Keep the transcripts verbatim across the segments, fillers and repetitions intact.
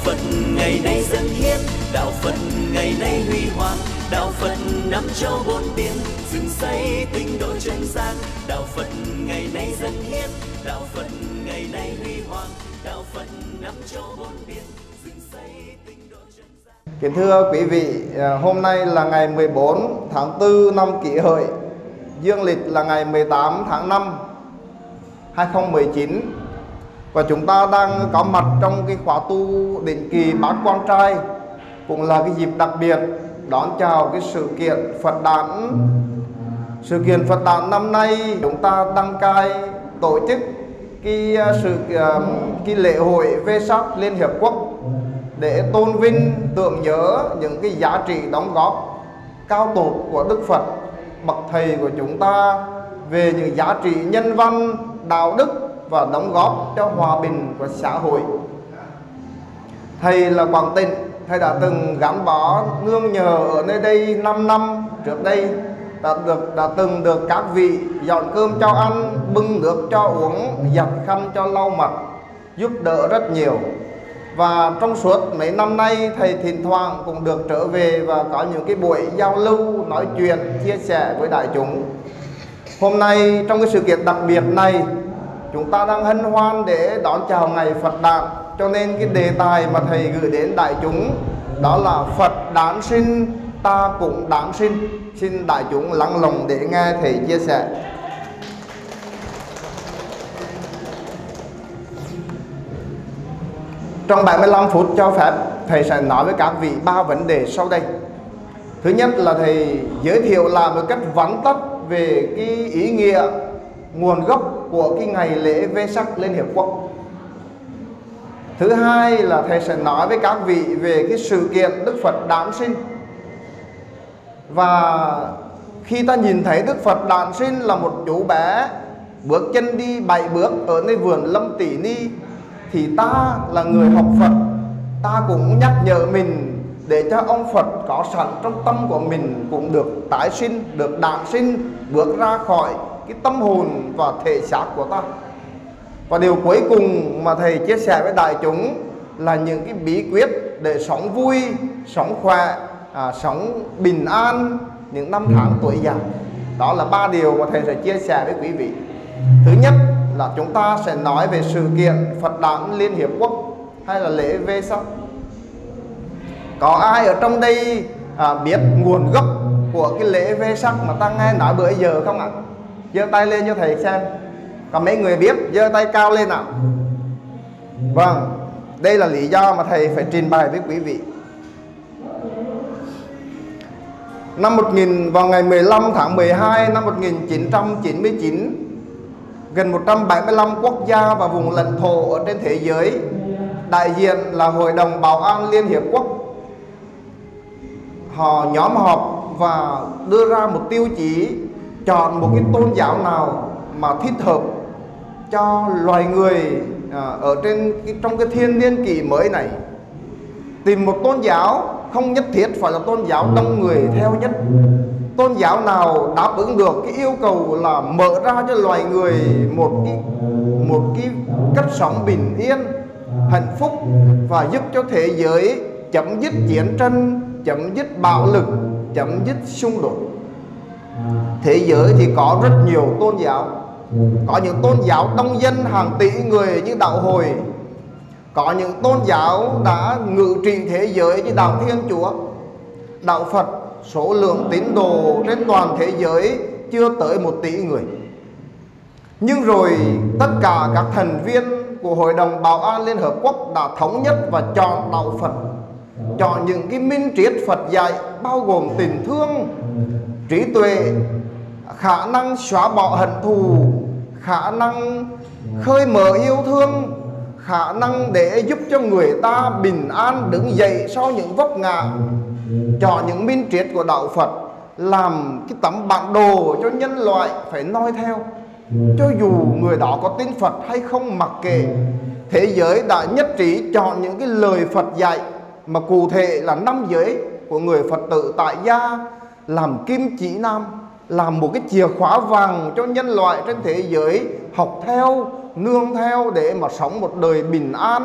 Phật ngày nay dâng hiến, đạo Phật ngày nay huy hoàng, đạo Phật năm châu bốn biển, dựng xây tinh độ chân gian. Đạo Phật ngày nay dâng hiến, đạo Phật ngày nay huy hoàng, đạo Phật năm châu bốn biển, dựng xây tinh độ chân gian. Kính thưa quý vị, hôm nay là ngày mười bốn tháng tư năm Kỷ Hợi, dương lịch là ngày mười tám tháng năm hai nghìn không trăm mười chín. Và chúng ta đang có mặt trong cái khóa tu định kỳ Bát Quan Trai, cũng là cái dịp đặc biệt đón chào cái sự kiện Phật đản. Sự kiện Phật đản năm nay chúng ta đăng cai tổ chức cái sự cái lễ hội Vesak Liên Hiệp Quốc để tôn vinh tưởng nhớ những cái giá trị đóng góp cao tột của Đức Phật, bậc thầy của chúng ta, về những giá trị nhân văn, đạo đức và đóng góp cho hòa bình của xã hội. Thầy là Quảng Tịnh, thầy đã từng gắn bó nương nhờ ở nơi đây năm năm trước đây, đã được đã từng được các vị dọn cơm cho ăn, bưng nước cho uống, giặt khăn cho lau mặt, giúp đỡ rất nhiều. Và trong suốt mấy năm nay, thầy thỉnh thoảng cũng được trở về và có những cái buổi giao lưu, nói chuyện, chia sẻ với đại chúng. Hôm nay trong cái sự kiện đặc biệt này, chúng ta đang hân hoan để đón chào ngày Phật đản, cho nên cái đề tài mà thầy gửi đến đại chúng đó là Phật đản sinh, ta cũng đản sinh. Xin đại chúng lắng lòng để nghe thầy chia sẻ. Trong bảy mươi lăm phút cho phép, thầy sẽ nói với các vị ba vấn đề sau đây. Thứ nhất là thầy giới thiệu lại một cách vắn tắt về cái ý nghĩa, nguồn gốc của cái ngày lễ Vesak Liên Hiệp Quốc. Thứ hai là thầy sẽ nói với các vị về cái sự kiện Đức Phật đản sinh. Và khi ta nhìn thấy Đức Phật đản sinh là một chú bé bước chân đi bảy bước ở nơi vườn Lâm Tỷ Ni, thì ta là người học Phật, ta cũng nhắc nhở mình để cho ông Phật có sẵn trong tâm của mình cũng được tái sinh, được đản sinh, bước ra khỏi cái tâm hồn và thể xác của ta. Và điều cuối cùng mà thầy chia sẻ với đại chúng là những cái bí quyết để sống vui, sống khỏe, à, sống bình an những năm tháng tuổi già. Đó là ba điều mà thầy sẽ chia sẻ với quý vị. Thứ nhất là chúng ta sẽ nói về sự kiện Phật đản Liên Hiệp Quốc hay là lễ Vesak. Có ai ở trong đây à, biết nguồn gốc của cái lễ Vesak mà ta nghe nói bữa giờ không ạ? Giơ tay lên cho thầy xem. Có mấy người biết, giơ tay cao lên nào. Vâng, đây là lý do mà thầy phải trình bày với quý vị. Năm một nghìn, vào ngày mười lăm tháng mười hai năm một nghìn chín trăm chín mươi chín, gần một trăm bảy mươi lăm quốc gia và vùng lãnh thổ ở trên thế giới, đại diện là Hội đồng Bảo an Liên Hiệp Quốc, họ nhóm họp và đưa ra một tiêu chí chọn một cái tôn giáo nào mà thích hợp cho loài người ở trên trong cái thiên niên kỷ mới này. Tìm một tôn giáo không nhất thiết phải là tôn giáo đông người theo nhất. Tôn giáo nào đáp ứng được cái yêu cầu là mở ra cho loài người một cái một cái cách sống bình yên, hạnh phúc và giúp cho thế giới chấm dứt chiến tranh, chấm dứt bạo lực, chấm dứt xung đột. Thế giới thì có rất nhiều tôn giáo. Có những tôn giáo đông dân hàng tỷ người như đạo Hồi, có những tôn giáo đã ngự trị thế giới như đạo Thiên Chúa. Đạo Phật số lượng tín đồ trên toàn thế giới chưa tới một tỷ người. Nhưng rồi tất cả các thành viên của Hội đồng Bảo an Liên Hợp Quốc đã thống nhất và chọn đạo Phật, chọn những cái minh triết Phật dạy bao gồm tình thương, trí tuệ, khả năng xóa bỏ hận thù, khả năng khơi mở yêu thương, khả năng để giúp cho người ta bình an đứng dậy sau những vấp ngã. Chọn những minh triết của đạo Phật làm cái tấm bản đồ cho nhân loại phải noi theo. Cho dù người đó có tin Phật hay không mặc kệ, thế giới đã nhất trí chọn những cái lời Phật dạy, mà cụ thể là năm giới của người Phật tử tại gia làm kim chỉ nam, làm một cái chìa khóa vàng cho nhân loại trên thế giới học theo, nương theo để mà sống một đời bình an,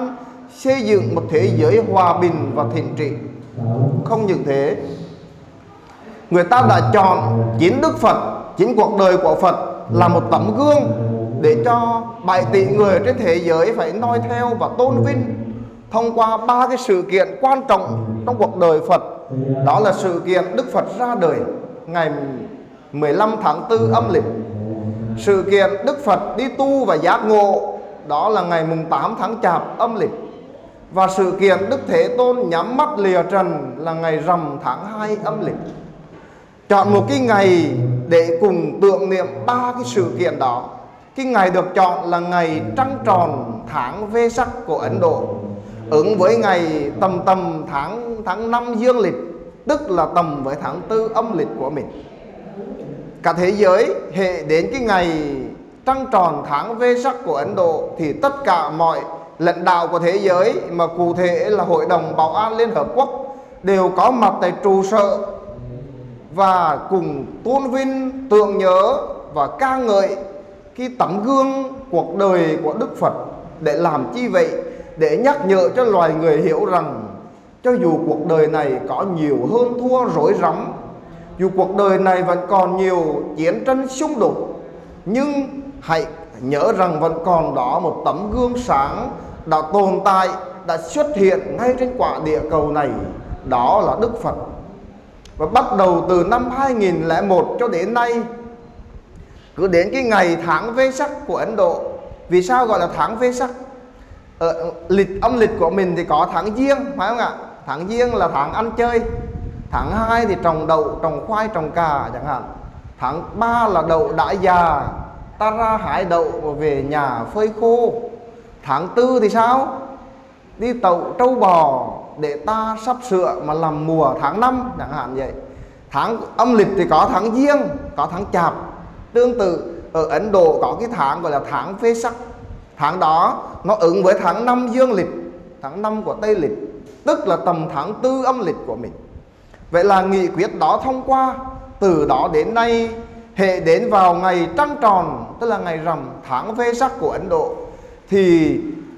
xây dựng một thế giới hòa bình và thịnh trị. Không những thế, người ta đã chọn chính Đức Phật, chính cuộc đời của Phật là một tấm gương để cho bảy tỷ người trên thế giới phải noi theo và tôn vinh thông qua ba cái sự kiện quan trọng trong cuộc đời Phật. Đó là sự kiện Đức Phật ra đời ngày mười lăm tháng tư âm lịch, sự kiện Đức Phật đi tu và giác ngộ, đó là ngày mùng tám tháng Chạp âm lịch, và sự kiện Đức Thế Tôn nhắm mắt lìa trần là ngày rằm tháng hai âm lịch. Chọn một cái ngày để cùng tưởng niệm ba cái sự kiện đó. Cái ngày được chọn là ngày trăng tròn tháng Vê-sắc của Ấn Độ, ứng với ngày tầm tầm tháng tháng năm dương lịch, tức là tầm với tháng tư âm lịch của mình. Cả thế giới hệ đến cái ngày trăng tròn tháng Vê-sắc của Ấn Độ thì tất cả mọi lãnh đạo của thế giới, mà cụ thể là Hội đồng Bảo an Liên Hợp Quốc, đều có mặt tại trụ sở và cùng tôn vinh, tưởng nhớ và ca ngợi cái tấm gương cuộc đời của Đức Phật. Để làm chi vậy? Để nhắc nhở cho loài người hiểu rằng cho dù cuộc đời này có nhiều hơn thua rối rắm, dù cuộc đời này vẫn còn nhiều chiến tranh xung đột, nhưng hãy nhớ rằng vẫn còn đó một tấm gương sáng đã tồn tại, đã xuất hiện ngay trên quả địa cầu này, đó là Đức Phật. Và bắt đầu từ năm hai nghìn lẻ một cho đến nay, cứ đến cái ngày tháng Vê-sắc của Ấn Độ. Vì sao gọi là tháng Vê-sắc? Ở lịch âm lịch của mình thì có tháng Giêng, phải không ạ? Tháng Giêng là tháng ăn chơi. Tháng hai thì trồng đậu, trồng khoai, trồng cà chẳng hạn. Tháng ba là đậu đã già, ta ra hái đậu và về nhà phơi khô. Tháng tư thì sao? Đi tậu trâu bò để ta sắp sửa mà làm mùa tháng năm chẳng hạn vậy. Tháng âm lịch thì có tháng Giêng, có tháng Chạp. Tương tự ở Ấn Độ có cái tháng gọi là tháng Vê-sắc. Tháng đó nó ứng với tháng năm dương lịch, tháng năm của Tây lịch, tức là tầm tháng tư âm lịch của mình. Vậy là nghị quyết đó thông qua. Từ đó đến nay, hệ đến vào ngày trăng tròn, tức là ngày rằm tháng Vê-sắc của Ấn Độ, thì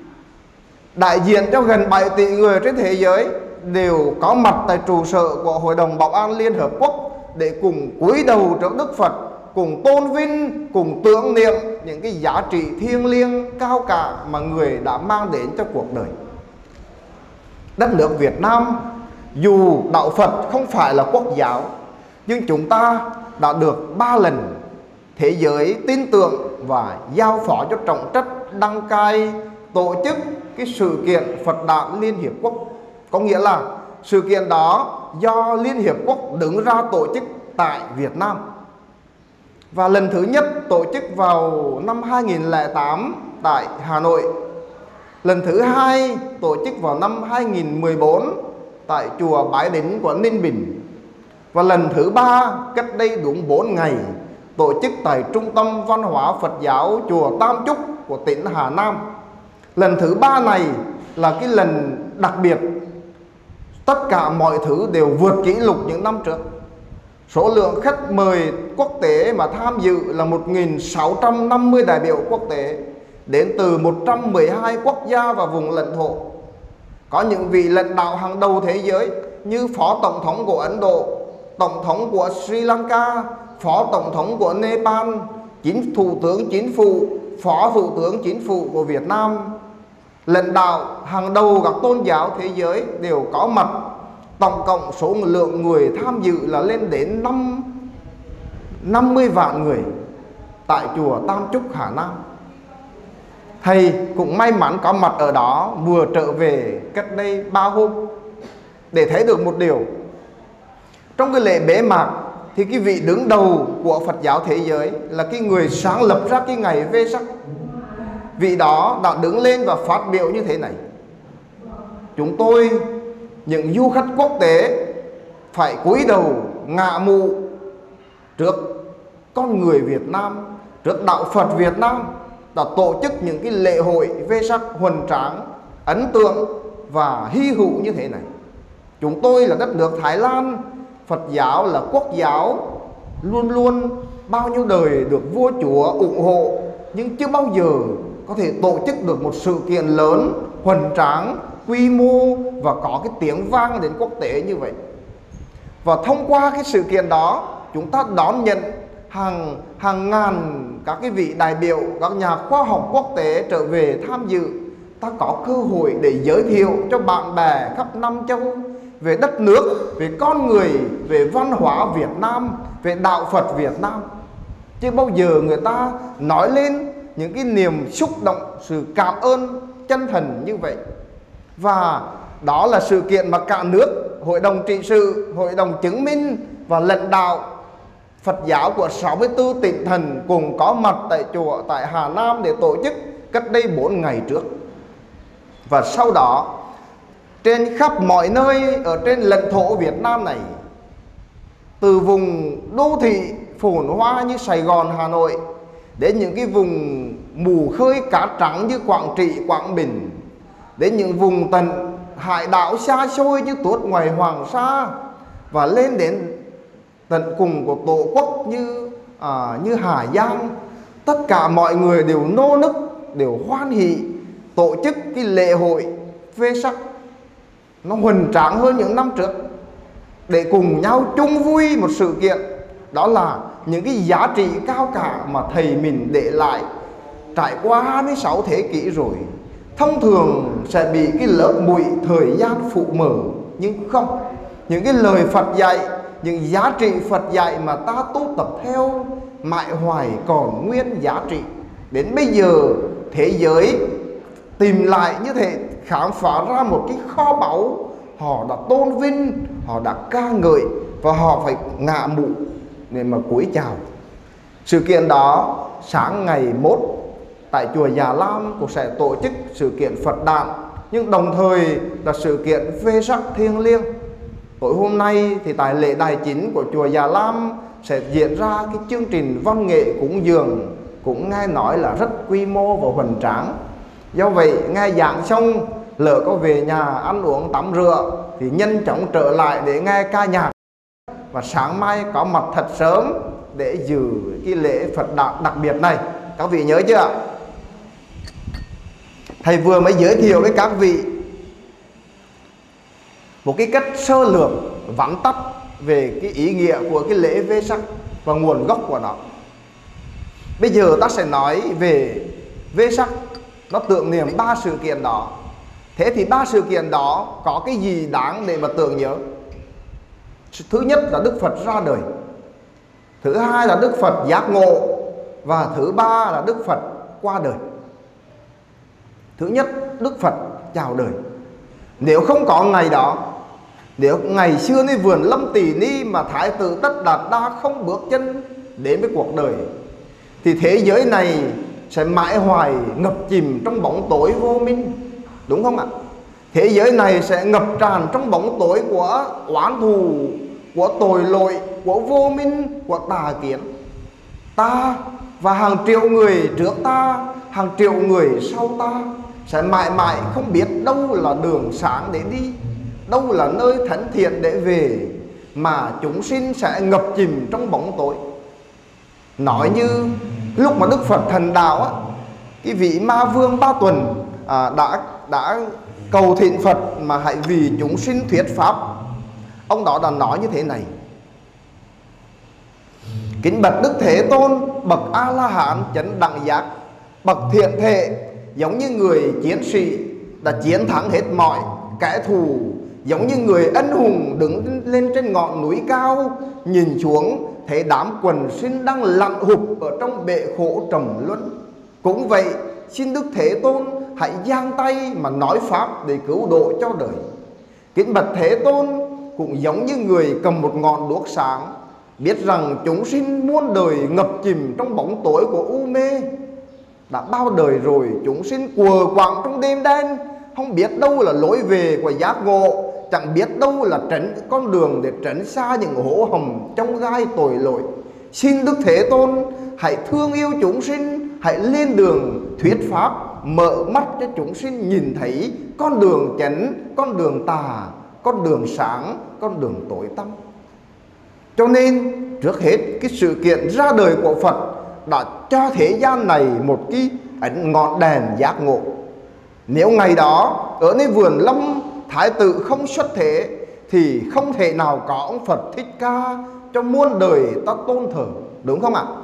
đại diện cho gần bảy tỷ người trên thế giới đều có mặt tại trụ sở của Hội đồng Bảo an Liên Hợp Quốc để cùng cúi đầu trước Đức Phật, cùng tôn vinh, cùng tưởng niệm những cái giá trị thiêng liêng cao cả mà người đã mang đến cho cuộc đời. Đất nước Việt Nam dù đạo Phật không phải là quốc giáo, nhưng chúng ta đã được ba lần thế giới tin tưởng và giao phó cho trọng trách đăng cai tổ chức cái sự kiện Phật Đản Liên Hiệp Quốc. Có nghĩa là sự kiện đó do Liên Hiệp Quốc đứng ra tổ chức tại Việt Nam. Và lần thứ nhất tổ chức vào năm hai nghìn lẻ tám tại Hà Nội. Lần thứ hai tổ chức vào năm hai nghìn mười bốn tại chùa Bái Đính của Ninh Bình. Và lần thứ ba cách đây đúng bốn ngày tổ chức tại Trung tâm Văn hóa Phật giáo chùa Tam Trúc của tỉnh Hà Nam. Lần thứ ba này là cái lần đặc biệt. Tất cả mọi thứ đều vượt kỷ lục những năm trước. Số lượng khách mời quốc tế mà tham dự là một nghìn sáu trăm năm mươi đại biểu quốc tế đến từ một trăm mười hai quốc gia và vùng lãnh thổ. Có những vị lãnh đạo hàng đầu thế giới như Phó Tổng thống của Ấn Độ, Tổng thống của Sri Lanka, Phó Tổng thống của Nepal, Chính Thủ tướng Chính phủ, Phó Thủ tướng Chính phủ của Việt Nam. Lãnh đạo hàng đầu các tôn giáo thế giới đều có mặt. Tổng cộng số lượng người tham dự là lên đến năm mươi vạn người tại chùa Tam Trúc Hà Nam. Thầy cũng may mắn có mặt ở đó, vừa trở về cách đây ba hôm, để thấy được một điều. Trong cái lễ bế mạc thì cái vị đứng đầu của Phật giáo thế giới là cái người sáng lập ra cái ngày Vê-sắc. Vị đó đã đứng lên và phát biểu như thế này: chúng tôi, những du khách quốc tế, phải cúi đầu ngạ mụ trước con người Việt Nam, trước đạo Phật Việt Nam đã tổ chức những cái lễ hội Vê-sắc hoành tráng, ấn tượng và hy hữu như thế này. Chúng tôi là đất nước Thái Lan, Phật giáo là quốc giáo, luôn luôn bao nhiêu đời được vua chúa ủng hộ, nhưng chưa bao giờ có thể tổ chức được một sự kiện lớn, hoành tráng, quy mô và có cái tiếng vang đến quốc tế như vậy. Và thông qua cái sự kiện đó, chúng ta đón nhận hàng hàng ngàn các cái vị đại biểu, các nhà khoa học quốc tế trở về tham dự. Ta có cơ hội để giới thiệu cho bạn bè khắp năm châu về đất nước, về con người, về văn hóa Việt Nam, về đạo Phật Việt Nam. Chứ bao giờ người ta nói lên những cái niềm xúc động, sự cảm ơn chân thành như vậy. Và đó là sự kiện mà cả nước, Hội đồng trị sự, Hội đồng chứng minh và lãnh đạo Phật giáo của sáu mươi tư tỉnh thành cùng có mặt tại chùa tại Hà Nam để tổ chức cách đây bốn ngày trước. Và sau đó trên khắp mọi nơi ở trên lãnh thổ Việt Nam này, từ vùng đô thị phồn hoa như Sài Gòn, Hà Nội đến những cái vùng mù khơi cá trắng như Quảng Trị, Quảng Bình, đến những vùng tận hải đảo xa xôi như Tuốt ngoài Hoàng Sa, và lên đến tận cùng của Tổ quốc như à, như Hà Giang, tất cả mọi người đều nô nức, đều hoan hỷ tổ chức cái lễ hội Vesak nó hoành tráng hơn những năm trước, để cùng nhau chung vui một sự kiện. Đó là những cái giá trị cao cả mà thầy mình để lại trải qua hai mươi sáu thế kỷ rồi. Thông thường sẽ bị cái lớp bụi thời gian phủ mờ, nhưng không. Những cái lời Phật dạy, những giá trị Phật dạy mà ta tu tập theo mãi hoài còn nguyên giá trị. Đến bây giờ thế giới tìm lại như thế, khám phá ra một cái kho báu. Họ đã tôn vinh, họ đã ca ngợi, và họ phải ngả mũ để mà cúi chào. Sự kiện đó sáng ngày mốt tại chùa Già Lam cũng sẽ tổ chức sự kiện Phật đản, nhưng đồng thời là sự kiện Vesak thiêng liêng. Tối hôm nay thì tại lễ đài chính của chùa Già Lam sẽ diễn ra cái chương trình văn nghệ cúng dường, cũng nghe nói là rất quy mô và hoành tráng. Do vậy nghe giảng xong, lỡ có về nhà ăn uống tắm rửa thì nhanh chóng trở lại để nghe ca nhạc, và sáng mai có mặt thật sớm để dự cái lễ Phật đản đặc biệt này. Các vị nhớ chưa? Thầy vừa mới giới thiệu với các vị một cái cách sơ lược vắn tắt về cái ý nghĩa của cái lễ Vesak và nguồn gốc của nó. Bây giờ ta sẽ nói về Vesak, nó tưởng niệm ba sự kiện đó. Thế thì ba sự kiện đó có cái gì đáng để mà tưởng nhớ? Thứ nhất là Đức Phật ra đời, thứ hai là Đức Phật giác ngộ, và thứ ba là Đức Phật qua đời. Thứ nhất, Đức Phật chào đời. Nếu không có ngày đó, nếu ngày xưa nơi vườn Lâm Tỳ Ni mà Thái tử Tất Đạt Đa không bước chân đến với cuộc đời, thì thế giới này sẽ mãi hoài ngập chìm trong bóng tối vô minh, đúng không ạ? Thế giới này sẽ ngập tràn trong bóng tối của oán thù, của tội lỗi, của vô minh, của tà kiến. Ta và hàng triệu người trước ta, hàng triệu người sau ta sẽ mãi mãi không biết đâu là đường sáng để đi, đâu là nơi thánh thiện để về, mà chúng sinh sẽ ngập chìm trong bóng tối. Nói như lúc mà Đức Phật thành đạo á, cái vị Ma Vương Ba Tuần à, đã đã cầu thịnh Phật mà hãy vì chúng sinh thuyết pháp. Ông đó đã nói như thế này: kính bạch Đức Thế Tôn, bậc A La Hán chánh đẳng giác, bậc thiện thể, giống như người chiến sĩ đã chiến thắng hết mọi kẻ thù, giống như người anh hùng đứng lên trên ngọn núi cao, nhìn xuống thấy đám quần sinh đang lặn hụp ở trong bể khổ trầm luân. Cũng vậy, xin Đức Thế Tôn hãy giang tay mà nói pháp để cứu độ cho đời. Kính bạch Thế Tôn cũng giống như người cầm một ngọn đuốc sáng, biết rằng chúng sinh muôn đời ngập chìm trong bóng tối của u mê. Đã bao đời rồi chúng sinh quờ quạng trong đêm đen, không biết đâu là lối về của giác ngộ, chẳng biết đâu là tránh con đường để tránh xa những hố hầm trong gai tội lỗi. Xin Đức Thế Tôn hãy thương yêu chúng sinh, hãy lên đường thuyết pháp, mở mắt cho chúng sinh nhìn thấy con đường chánh, con đường tà, con đường sáng, con đường tối tăm. Cho nên trước hết cái sự kiện ra đời của Phật đã cho thế gian này một cái ánh ngọn đèn giác ngộ. Nếu ngày đó ở nơi vườn lâm Thái tử không xuất thế thì không thể nào có ông Phật Thích Ca cho muôn đời ta tôn thờ, đúng không ạ?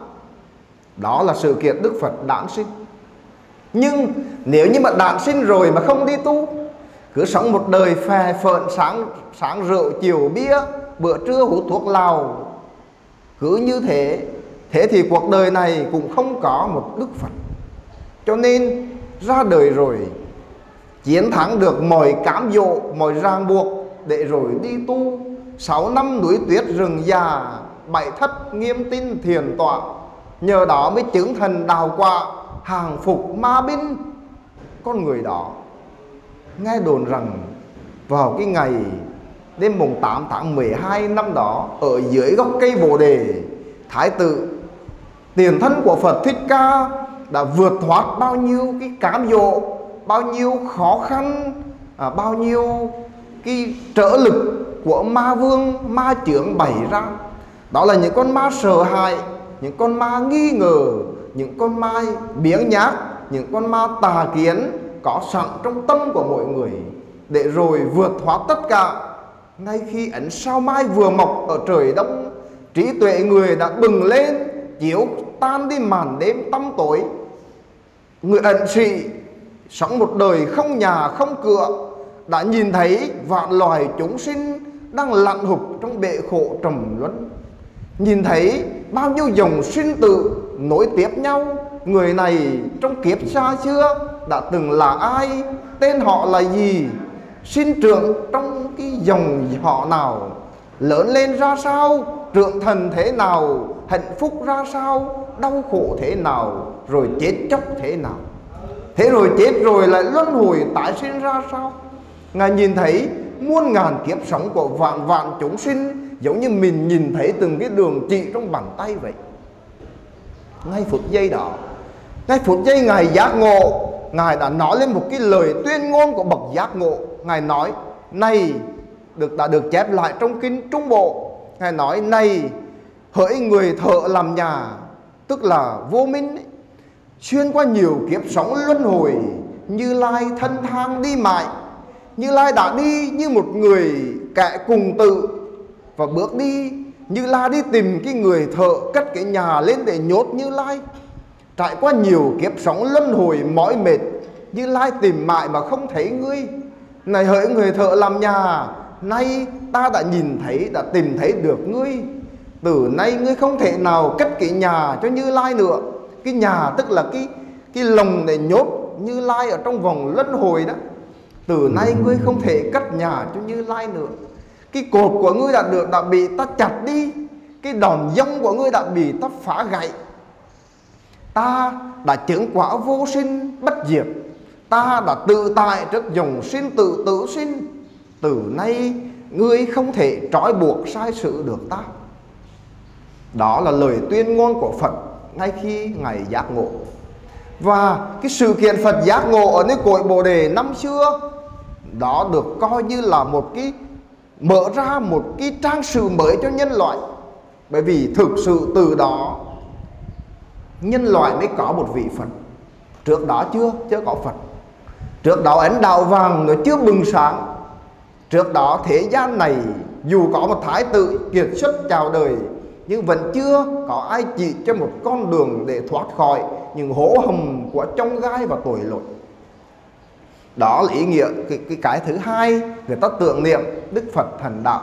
Đó là sự kiện Đức Phật đản sinh. Nhưng nếu như mà đản sinh rồi mà không đi tu, cứ sống một đời phè phợn, sáng sáng rượu chiều bia, bữa trưa hút thuốc lào, cứ như thế, thế thì cuộc đời này cũng không có một Đức Phật. Cho nên ra đời rồi chiến thắng được mọi cám dỗ, mọi ràng buộc để rồi đi tu. Sáu năm núi tuyết rừng già, bảy thất nghiêm tinh thiền tọa, nhờ đó mới chứng thành đạo quả, hàng phục ma binh. Con người đó nghe đồn rằng vào cái ngày đêm mùng tám tháng mười hai năm đó, ở dưới gốc cây Bồ Đề, Thái tử tiền thân của Phật Thích Ca đã vượt thoát bao nhiêu cái cám dỗ, bao nhiêu khó khăn, à, bao nhiêu cái trở lực của ma vương, ma chướng bày ra. Đó là những con ma sợ hãi, những con ma nghi ngờ, những con ma biếng nhác, những con ma tà kiến có sẵn trong tâm của mọi người, để rồi vượt thoát tất cả. Ngay khi ánh sao mai vừa mọc ở trời đông, trí tuệ người đã bừng lên, chiếu tan đi màn đêm tăm tối. Người ẩn sĩ sống một đời không nhà không cửa, đã nhìn thấy vạn loài chúng sinh đang lặn hụp trong bể khổ trầm luân, nhìn thấy bao nhiêu dòng sinh tử nối tiếp nhau. Người này trong kiếp xa xưa đã từng là ai, tên họ là gì, sinh trưởng trong cái dòng họ nào, lớn lên ra sao, trưởng thành thế nào, hạnh phúc ra sao, đau khổ thế nào, rồi chết chóc thế nào. Thế rồi chết rồi lại luân hồi tái sinh ra sao. Ngài nhìn thấy muôn ngàn kiếp sống của vạn vạn chúng sinh, giống như mình nhìn thấy từng cái đường chỉ trong bàn tay vậy. Ngay phút giây đó, ngay phút giây Ngài giác ngộ, Ngài đã nói lên một cái lời tuyên ngôn của bậc giác ngộ. Ngài nói này, được đã được chép lại trong kinh Trung Bộ. Ngài nói này, hỡi người thợ làm nhà, tức là vô minh ấy, xuyên qua nhiều kiếp sống luân hồi, Như Lai thân thang đi mãi. Như Lai đã đi như một người kẻ cùng tự, và bước đi Như Lai đi tìm cái người thợ cất cái nhà lên để nhốt Như Lai. Trải qua nhiều kiếp sống luân hồi mỏi mệt, Như Lai tìm mãi mà không thấy ngươi. Này hỡi người thợ làm nhà, nay ta đã nhìn thấy, đã tìm thấy được ngươi. Từ nay ngươi không thể nào cất cái nhà cho Như Lai nữa. Cái nhà tức là cái, cái lồng để nhốt Như Lai ở trong vòng luân hồi đó. Từ nay ngươi không thể cất nhà cho Như Lai nữa. Cái cột của ngươi đã được đã bị ta chặt đi, cái đòn dông của ngươi đã bị ta phá gãy. Ta đã chứng quả vô sinh bất diệt, ta đã tự tại trước dòng sinh tử tử sinh. Từ nay ngươi không thể trói buộc sai sự được ta. Đó là lời tuyên ngôn của Phật ngay khi Ngài giác ngộ. Và cái sự kiện Phật giác ngộ ở nơi cội Bồ Đề năm xưa, đó được coi như là một cái mở ra một cái trang sử mới cho nhân loại. Bởi vì thực sự từ đó nhân loại mới có một vị Phật. Trước đó chưa, chưa có Phật. Trước đó ánh đạo vàng nó chưa bừng sáng. Trước đó thế gian này dù có một thái tử kiệt xuất chào đời, nhưng vẫn chưa có ai chỉ cho một con đường để thoát khỏi những hố hầm của chông gai và tội lỗi. Đó là ý nghĩa cái, cái, cái thứ hai người ta tưởng niệm Đức Phật thành đạo.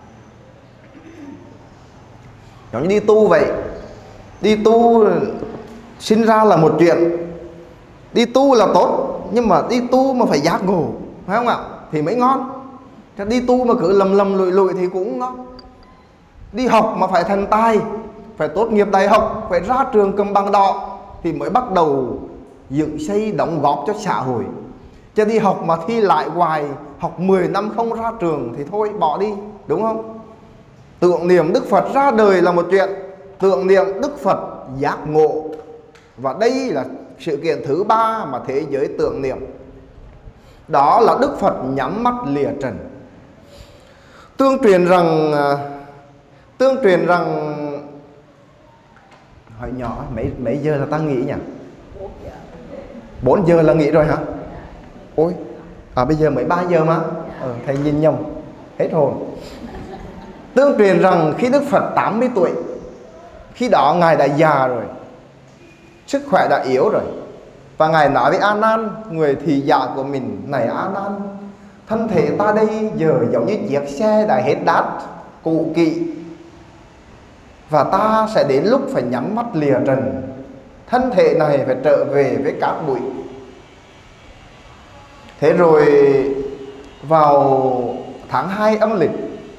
Giống như đi tu vậy. Đi tu sinh ra là một chuyện, đi tu là tốt, nhưng mà đi tu mà phải giác ngộ, phải không ạ? Thì mới ngon. Chứ đi tu mà cứ lầm lầm lụi lụi thì cũng ngon. Đi học mà phải thành tài, phải tốt nghiệp đại học, phải ra trường cầm bằng đỏ thì mới bắt đầu dựng xây đóng góp cho xã hội. Chứ đi học mà thi lại hoài, học mười năm không ra trường thì thôi bỏ đi, đúng không? Tưởng niệm Đức Phật ra đời là một chuyện, tưởng niệm Đức Phật giác ngộ, và đây là sự kiện thứ ba mà thế giới tưởng niệm. Đó là Đức Phật nhắm mắt lìa trần. Tương truyền rằng Tương truyền rằng hỏi nhỏ mấy mấy giờ là ta nghỉ nhỉ? Bốn giờ là nghỉ rồi hả? Ôi, à bây giờ mới ba giờ mà. Ờ, thầy nhìn nhầm, hết hồn. Tương truyền rằng khi Đức Phật tám mươi tuổi, khi đó Ngài đã già rồi, sức khỏe đã yếu rồi, và Ngài nói với A Nan, người thị giả của mình: này A Nan, thân thể ta đây giờ giống như chiếc xe đã hết đát, cũ kỹ, và ta sẽ đến lúc phải nhắm mắt lìa trần. Thân thể này phải trở về với cát bụi. Thế rồi vào tháng hai âm lịch,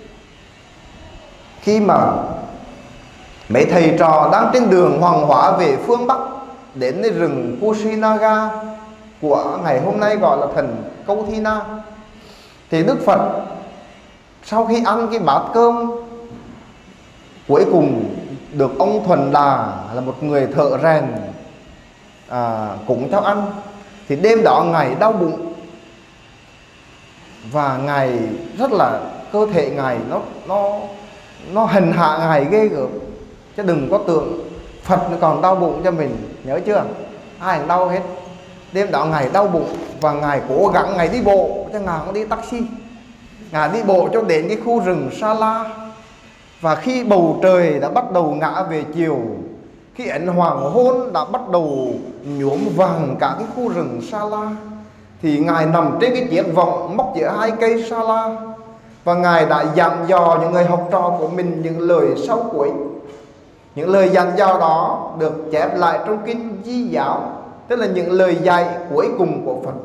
khi mà mấy thầy trò đang trên đường hoàng hóa về phương Bắc, đến nơi rừng Kushinaga của ngày hôm nay gọi là thần Câu Thi Na, thì Đức Phật sau khi ăn cái bát cơm cuối cùng được ông Thuần Đà là một người thợ rèn à, cúng cho ăn, thì đêm đó Ngài đau bụng, và Ngài rất là, cơ thể Ngài nó nó nó hành hạ Ngài ghê gớm. Chứ đừng có tưởng Phật còn đau bụng cho mình, nhớ chưa? Ai cũng đau hết. Đêm đó Ngài đau bụng, và Ngài cố gắng Ngài đi bộ, chứ Ngài không đi taxi. Ngài đi bộ cho đến cái khu rừng Sa La. Và khi bầu trời đã bắt đầu ngã về chiều, khi ánh hoàng hôn đã bắt đầu nhuốm vàng cả cái khu rừng Sa La, thì Ngài nằm trên cái chiếc vọng móc giữa hai cây Sa La, và Ngài đã dặn dò những người học trò của mình những lời sau cuối. Những lời dặn dò đó được chép lại trong kinh Di Giáo, tức là những lời dạy cuối cùng của Phật.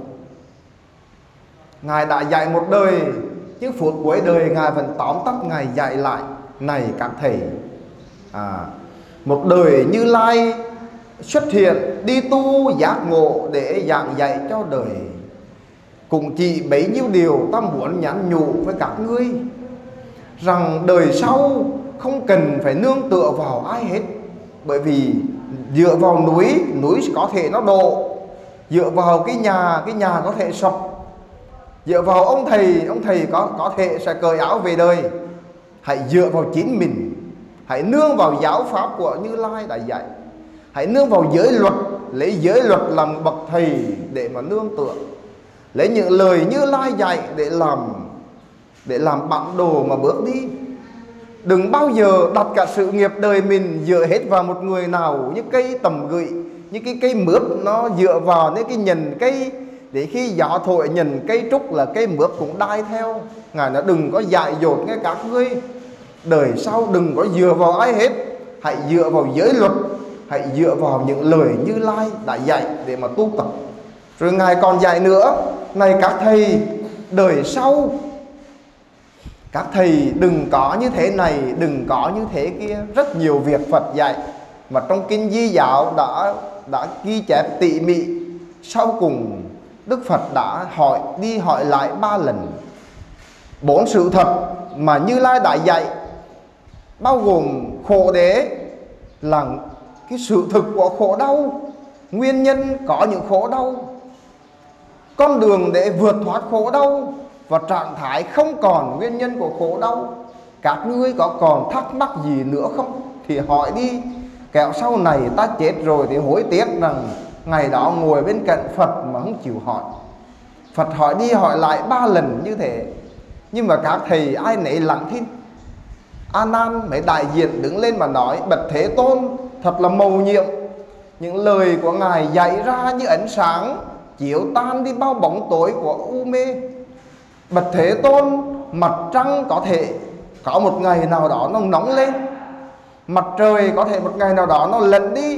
Ngài đã dạy một đời, nhưng phút cuối đời Ngài vẫn tóm tắt Ngài dạy lại: này các thầy, à, một đời Như Lai xuất hiện đi tu giác ngộ để giảng dạy cho đời. Cũng chỉ bấy nhiêu điều ta muốn nhắn nhủ với các ngươi, rằng đời sau không cần phải nương tựa vào ai hết. Bởi vì dựa vào núi, núi có thể nó đổ. Dựa vào cái nhà, cái nhà có thể sập. Dựa vào ông thầy, ông thầy có, có thể sẽ cởi áo về đời. Hãy dựa vào chính mình. Hãy nương vào giáo pháp của Như Lai đã dạy. Hãy nương vào giới luật, lấy giới luật làm bậc thầy để mà nương tựa. Lấy những lời Như Lai dạy để làm để làm bản đồ mà bước đi. Đừng bao giờ đặt cả sự nghiệp đời mình dựa hết vào một người nào, như cây tầm gậy, như cái cây mướp nó dựa vào những cái nhành cây, để khi gió thổi nhành cây trúc là cây mướp cũng đai theo. Ngài nói đừng có dại dột nghe các ngươi, đời sau đừng có dựa vào ai hết. Hãy dựa vào giới luật, hãy dựa vào những lời Như Lai đã dạy để mà tu tập. Rồi Ngài còn dạy nữa: này các thầy, đời sau các thầy đừng có như thế này, đừng có như thế kia. Rất nhiều việc Phật dạy mà trong kinh Di Giáo đã đã ghi chép tỉ mỉ. Sau cùng Đức Phật đã hỏi đi hỏi lại ba lần. Bốn sự thật mà Như Lai đã dạy, bao gồm khổ đế là cái sự thực của khổ đau, nguyên nhân có những khổ đau, con đường để vượt thoát khổ đau, và trạng thái không còn nguyên nhân của khổ đau. Các ngươi có còn thắc mắc gì nữa không thì hỏi đi, kẻo sau này ta chết rồi thì hối tiếc rằng ngày đó ngồi bên cạnh Phật mà không chịu hỏi. Phật hỏi đi hỏi lại ba lần như thế, nhưng mà các thầy ai nấy lặng thinh. A Nan mấy đại diện đứng lên mà nói: bạch Thế Tôn thật là mầu nhiệm, những lời của Ngài dạy ra như ánh sáng chiếu tan đi bao bóng tối của u mê. Bạch Thế Tôn, mặt trăng có thể có một ngày nào đó nó nóng lên, mặt trời có thể một ngày nào đó nó lặn đi,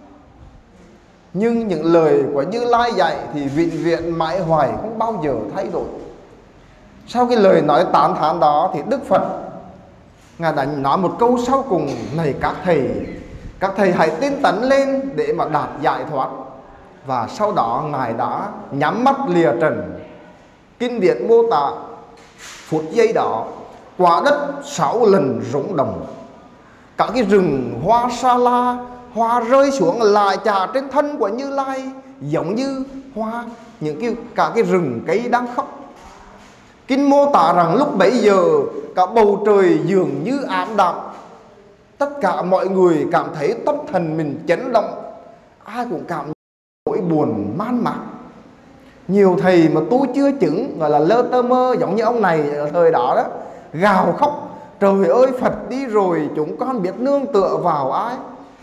nhưng những lời của Như Lai dạy thì vĩnh viễn mãi hoài, không bao giờ thay đổi. Sau cái lời nói tán thán đó thì Đức Phật Ngài đã nói một câu sau cùng: này các thầy, các thầy hãy tinh tấn lên để mà đạt giải thoát. Và sau đó Ngài đã nhắm mắt lìa trần. Kinh điển mô tả phút giây đó quả đất sáu lần rung động, cả cái rừng hoa sa la, hoa rơi xuống lại trả trên thân của Như Lai, giống như hoa, những cái cả cái rừng cây đang khóc. Kinh mô tả rằng lúc bấy giờ cả bầu trời dường như ảm đạm, tất cả mọi người cảm thấy tâm thần mình chấn động, ai cũng cảm nỗi buồn man mác. Nhiều thầy mà tu chưa chứng, gọi là lơ tơ mơ, giống như ông này ở thời đó đó, gào khóc: trời ơi, Phật đi rồi chúng con biết nương tựa vào ai.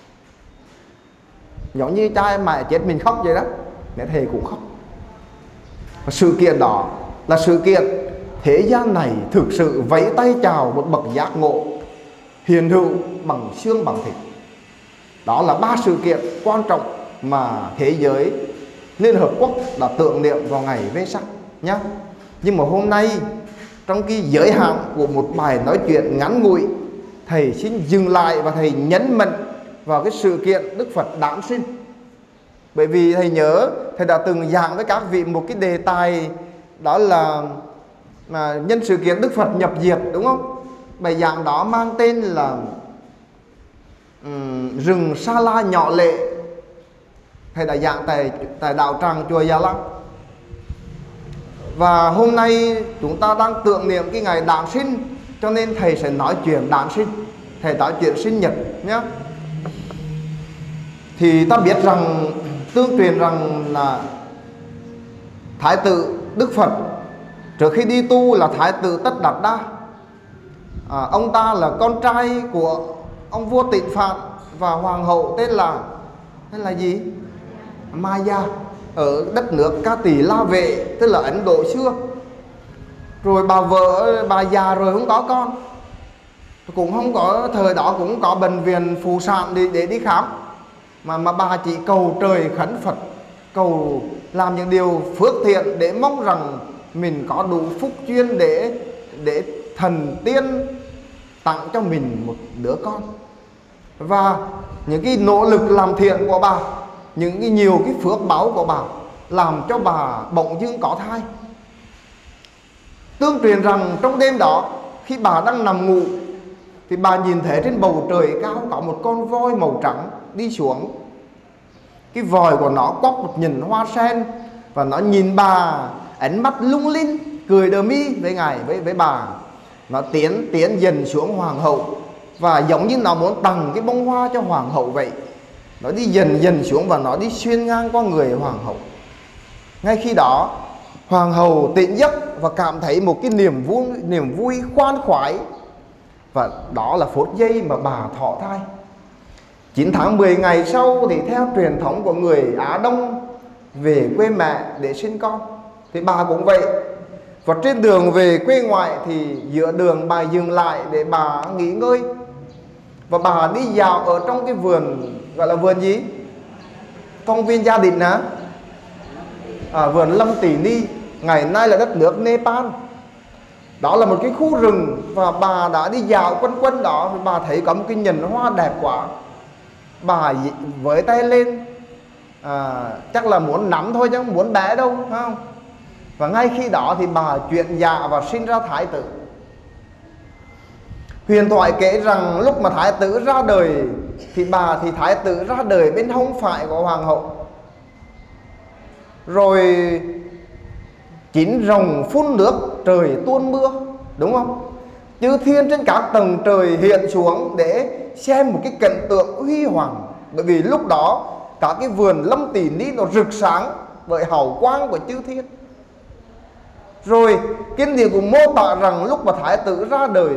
Giống như cha mẹ chết mình khóc vậy đó, mẹ thầy cũng khóc. Và sự kiện đó là sự kiện thế gian này thực sự vẫy tay chào một bậc giác ngộ hiện hữu bằng xương bằng thịt. Đó là ba sự kiện quan trọng mà thế giới Liên Hợp Quốc đã tưởng niệm vào ngày Vesak nhé. Nhưng mà hôm nay, trong cái giới hạn của một bài nói chuyện ngắn ngủi, thầy xin dừng lại và thầy nhấn mạnh vào cái sự kiện Đức Phật đản sinh. Bởi vì thầy nhớ thầy đã từng giảng với các vị một cái đề tài, đó là mà nhân sự kiện Đức Phật nhập diệt, đúng không? Bài giảng đó mang tên là um, rừng Sa La nhỏ lệ. Thầy đã giảng tại, tại đạo tràng chùa Gia Lăng. Và hôm nay chúng ta đang tưởng niệm cái ngày đản sinh, cho nên thầy sẽ nói chuyện đản sinh, thầy nói chuyện sinh nhật nhé. Thì ta biết rằng, tương truyền rằng là Thái tử Đức Phật trước khi đi tu là Thái tử Tất Đạt Đa. à, Ông ta là con trai của ông vua Tịnh Phạn và hoàng hậu tên là tên là gì? Maya, ở đất nước Ca Tỳ La Vệ, tức là Ấn Độ xưa. Rồi bà vợ bà già rồi không có con, cũng không có, thời đó cũng không có bệnh viện phụ sản để, để đi khám, mà mà bà chỉ cầu trời khấn Phật, cầu làm những điều phước thiện để mong rằng mình có đủ phúc duyên để để thần tiên tặng cho mình một đứa con. Và những cái nỗ lực làm thiện của bà, những cái nhiều cái phước báo của bà làm cho bà bỗng dưng có thai. Tương truyền rằng trong đêm đó, khi bà đang nằm ngủ, thì bà nhìn thấy trên bầu trời cao có một con voi màu trắng đi xuống. Cái vòi của nó quắp một nhành hoa sen, và nó nhìn bà, ánh mắt lung linh, cười đờ mi với ngài, với với bà. Nó tiến tiến dần xuống hoàng hậu, và giống như nó muốn tặng cái bông hoa cho hoàng hậu vậy. Nó đi dần dần xuống và nó đi xuyên ngang qua người hoàng hậu. Ngay khi đó, hoàng hậu tỉnh giấc và cảm thấy một cái niềm vui, niềm vui khoan khoái. Và đó là phút giây mà bà thọ thai. Chín tháng mười ngày sau thì theo truyền thống của người Á Đông về quê mẹ để sinh con, thì bà cũng vậy. Và trên đường về quê ngoại thì giữa đường bà dừng lại để bà nghỉ ngơi. Và bà đi dạo ở trong cái vườn, gọi là vườn gì? Công viên gia đình hả? À, vườn Lâm Tỷ Ni, ngày nay là đất nước Nepal. Đó là một cái khu rừng, và bà đã đi dạo quanh quanh đó, và bà thấy có một cái nhành hoa đẹp quá. Bà với tay lên, à, chắc là muốn nắm thôi chứ không muốn bẻ đâu, phải không? Và ngay khi đó thì bà chuyển dạ và sinh ra Thái tử. Huyền thoại kể rằng lúc mà Thái tử ra đời thì bà thì Thái tử ra đời bên hông phải của hoàng hậu. Rồi chín rồng phun nước, trời tuôn mưa, đúng không? Chư thiên trên các tầng trời hiện xuống để xem một cái cảnh tượng huy hoàng. Bởi vì lúc đó cả cái vườn Lâm Tỷ Ni nó rực sáng bởi hào quang của chư thiên. Rồi kinh điển cũng mô tả rằng lúc mà Thái tử ra đời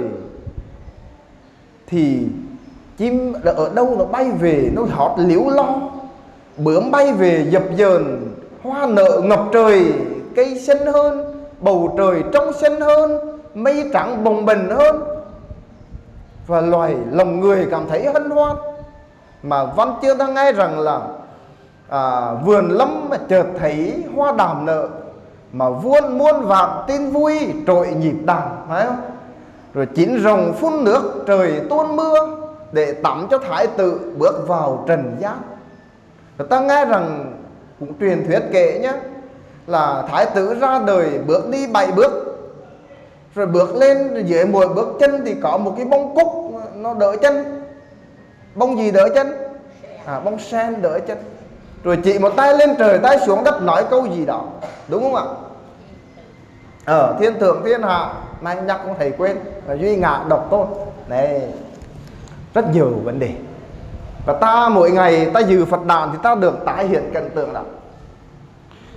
thì chim ở đâu nó bay về, nó hót líu lo. Bướm bay về dập dờn, hoa nở ngập trời, cây xanh hơn, bầu trời trong xanh hơn, mây trắng bồng bềnh hơn. Và loài lòng người cảm thấy hân hoan. Mà văn chương ta nghe rằng là à, vườn lâm mà chợt thấy hoa đàm nở, mà vuông muôn vạn tin vui trội nhịp đàn, phải không? Rồi chín rồng phun nước, trời tuôn mưa để tắm cho Thái tử bước vào trần gian. Rồi ta nghe rằng cũng truyền thuyết kể nhé, là Thái tử ra đời bước đi bảy bước, rồi bước lên dưới mỗi bước chân thì có một cái bông cúc nó đỡ chân. Bông gì đỡ chân? À, bông sen đỡ chân. Rồi chỉ một tay lên trời tay xuống đất nói câu gì đó, đúng không ạ? Ở ờ, thiên thượng thiên hạ, nay nhắc không thầy quên, và duy ngã độc tôn. Này, rất nhiều vấn đề. Và ta mỗi ngày ta dự Phật đàn thì ta được tái hiện cảnh tượng đó.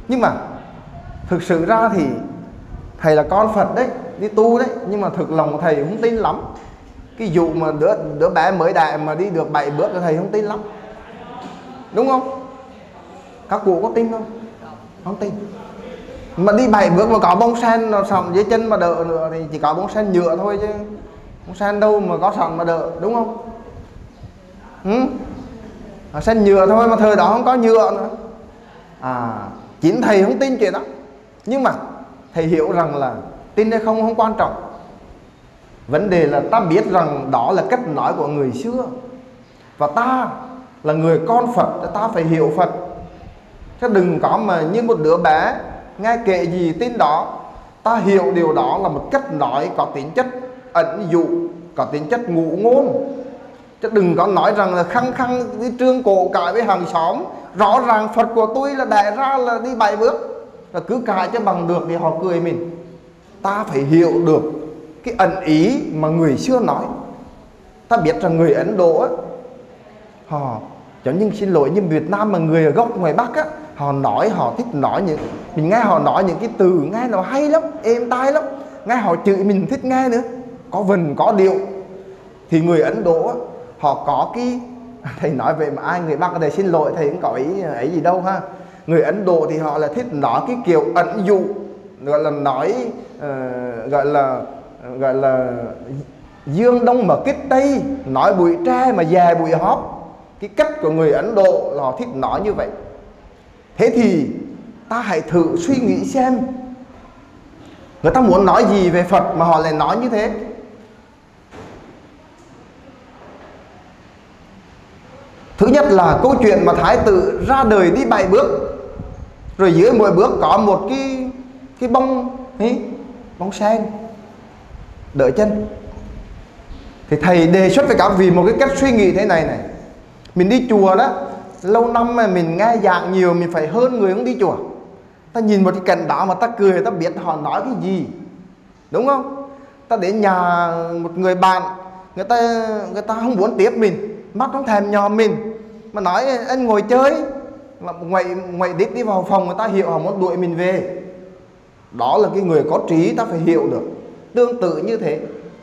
Nhưng mà thực sự ra thì thầy là con Phật đấy, đi tu đấy, nhưng mà thực lòng thầy không tin lắm. Cái vụ mà đứa, đứa bé mới đại mà đi được bảy bước thì thầy không tin lắm. Đúng không? Các cụ có tin không? Không tin. Mà đi bảy bước mà có bông sen nó sòng dưới chân mà đỡ nữa thì chỉ có bông sen nhựa thôi chứ bông sen đâu mà có sòng mà đỡ, đúng không? Ừ? Sen nhựa thôi mà thời đó không có nhựa nữa. À, chính thầy không tin chuyện đó. Nhưng mà thầy hiểu rằng là tin hay không không quan trọng. Vấn đề là ta biết rằng đó là cách nói của người xưa. Và ta là người con Phật, ta phải hiểu Phật. Chứ đừng có mà như một đứa bé nghe kệ gì tin đó. Ta hiểu điều đó là một cách nói có tính chất ẩn dụ, có tính chất ngụ ngôn. Chứ đừng có nói rằng là khăng khăng đi trương cổ cãi với hàng xóm. Rõ ràng Phật của tôi là đẻ ra là đi bảy bước, là cứ cãi cho bằng được thì họ cười mình. Ta phải hiểu được cái ẩn ý mà người xưa nói. Ta biết rằng người Ấn Độ á, họ giống như xin lỗi như Việt Nam mà người ở gốc ngoài Bắc á, họ nói họ thích nói những, mình nghe họ nói những cái từ nghe nó hay lắm, êm tai lắm, nghe họ chửi mình thích nghe nữa, có vần có điệu. Thì người Ấn Độ á, họ có cái, thầy nói về mà ai người Bắc thầy xin lỗi, thầy cũng có ý ấy gì đâu ha. Người Ấn Độ thì họ là thích nói cái kiểu ẩn dụ, gọi là nói uh, gọi là gọi là dương đông mà kích tây, nói bụi tre mà dè bụi hóp. Cái cách của người Ấn Độ là họ thích nói như vậy. Thế thì ta hãy thử suy nghĩ xem, người ta muốn nói gì về Phật mà họ lại nói như thế. Thứ nhất là câu chuyện mà Thái tử ra đời đi bảy bước, rồi dưới mỗi bước có một cái cái bông ấy, bông sen đỡ chân. Thì thầy đề xuất với các vị một cái cách suy nghĩ thế này này. Mình đi chùa đó, lâu năm mà mình nghe giảng nhiều, mình phải hơn người không đi chùa. Ta nhìn một cái cảnh đó mà ta cười, ta biết họ nói cái gì, đúng không? Ta đến nhà một người bạn, người ta người ta không muốn tiếp mình, mắt không thèm nhòm mình, mà nói anh ngồi chơi, là ngoại ngoại đích đi vào phòng, người ta hiểu họ muốn đuổi mình về. Đó là cái người có trí, ta phải hiểu được. Tương tự như thế,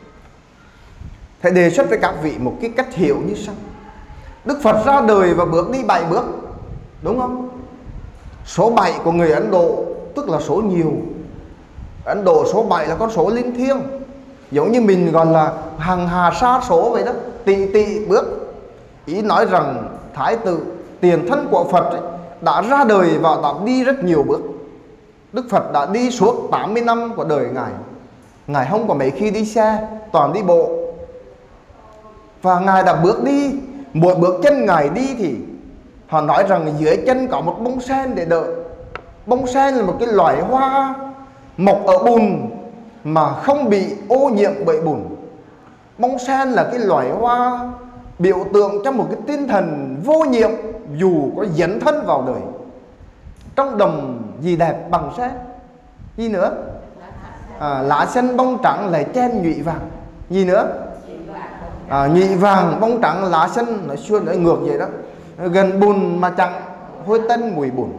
thầy đề xuất với các vị một cái cách hiểu như sau. Đức Phật ra đời và bước đi bảy bước, đúng không? Số bảy của người Ấn Độ tức là số nhiều. Ấn Độ số bảy là con số linh thiêng, giống như mình gọi là hàng hà sa số vậy đó, tỷ tỷ bước. Ý nói rằng Thái tử tiền thân của Phật ấy, đã ra đời và đã đi rất nhiều bước. Đức Phật đã đi suốt tám mươi năm của đời Ngài. Ngài không có mấy khi đi xe, toàn đi bộ. Và Ngài đã bước đi, mỗi bước chân Ngài đi thì họ nói rằng dưới chân có một bông sen để đỡ. Bông sen là một cái loài hoa mọc ở bùn mà không bị ô nhiễm bởi bùn. Bông sen là cái loài hoa biểu tượng cho một cái tinh thần vô nhiễm dù có dấn thân vào đời. Trong đồng gì đẹp bằng sen. Gì nữa? À, lá xanh bông trắng lại chen nhụy vàng. Gì nữa? À, nhụy vàng bông trắng lá xanh, nó xuân nó ngược vậy đó. Gần bùn mà chẳng hôi tân mùi bùn.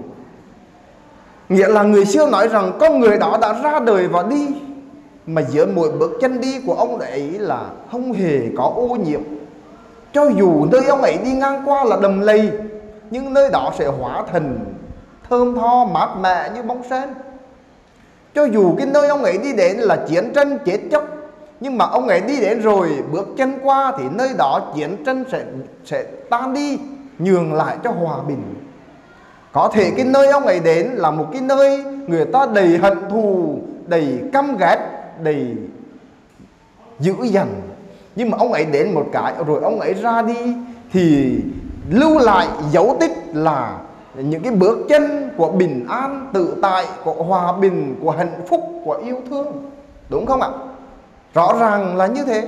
Nghĩa là người xưa nói rằng con người đó đã ra đời và đi, mà giữa mỗi bước chân đi của ông ấy là không hề có ô nhiễm. Cho dù nơi ông ấy đi ngang qua là đầm lầy, nhưng nơi đó sẽ hóa thành thơm tho mát mẻ như bông sen. Cho dù cái nơi ông ấy đi đến là chiến tranh chết chóc, nhưng mà ông ấy đi đến rồi, bước chân qua thì nơi đó chiến tranh sẽ, sẽ tan đi, nhường lại cho hòa bình. Có thể cái nơi ông ấy đến là một cái nơi người ta đầy hận thù, đầy căm ghét, đầy dữ dằn, nhưng mà ông ấy đến một cái rồi ông ấy ra đi thì lưu lại dấu tích là những cái bước chân của bình an tự tại, của hòa bình, của hạnh phúc, của yêu thương. Đúng không ạ? Rõ ràng là như thế.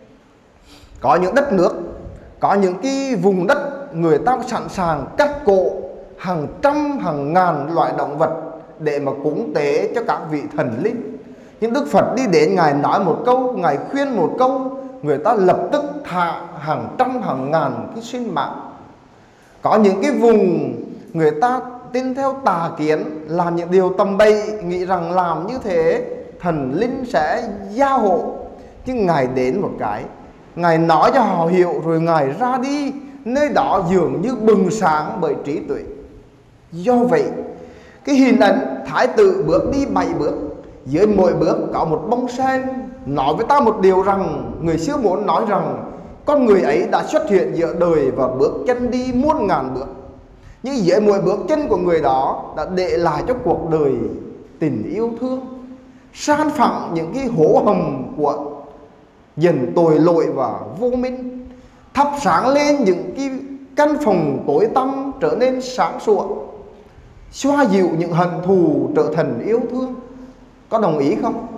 Có những đất nước, có những cái vùng đất người ta sẵn sàng cắt cổ hàng trăm hàng ngàn loại động vật để mà cúng tế cho các vị thần linh. Nhưng Đức Phật đi đến, Ngài nói một câu, Ngài khuyên một câu, người ta lập tức thả hàng trăm hàng ngàn cái sinh mạng. Có những cái vùng người ta tin theo tà kiến, làm những điều tầm bậy, nghĩ rằng làm như thế thần linh sẽ gia hộ. Nhưng Ngài đến một cái, Ngài nói cho họ hiểu, rồi Ngài ra đi, nơi đó dường như bừng sáng bởi trí tuệ. Do vậy, cái hình ảnh thái tử bước đi bảy bước, dưới mỗi bước có một bông sen, nói với ta một điều rằng, người xưa muốn nói rằng con người ấy đã xuất hiện giữa đời và bước chân đi muôn ngàn bước. Nhưng dưới mỗi bước chân của người đó đã để lại cho cuộc đời tình yêu thương, san phẳng những cái hố hầm của dần tội lỗi và vô minh, thắp sáng lên những cái căn phòng tối tăm trở nên sáng sủa, xoa dịu những hận thù trở thành yêu thương. Có đồng ý không?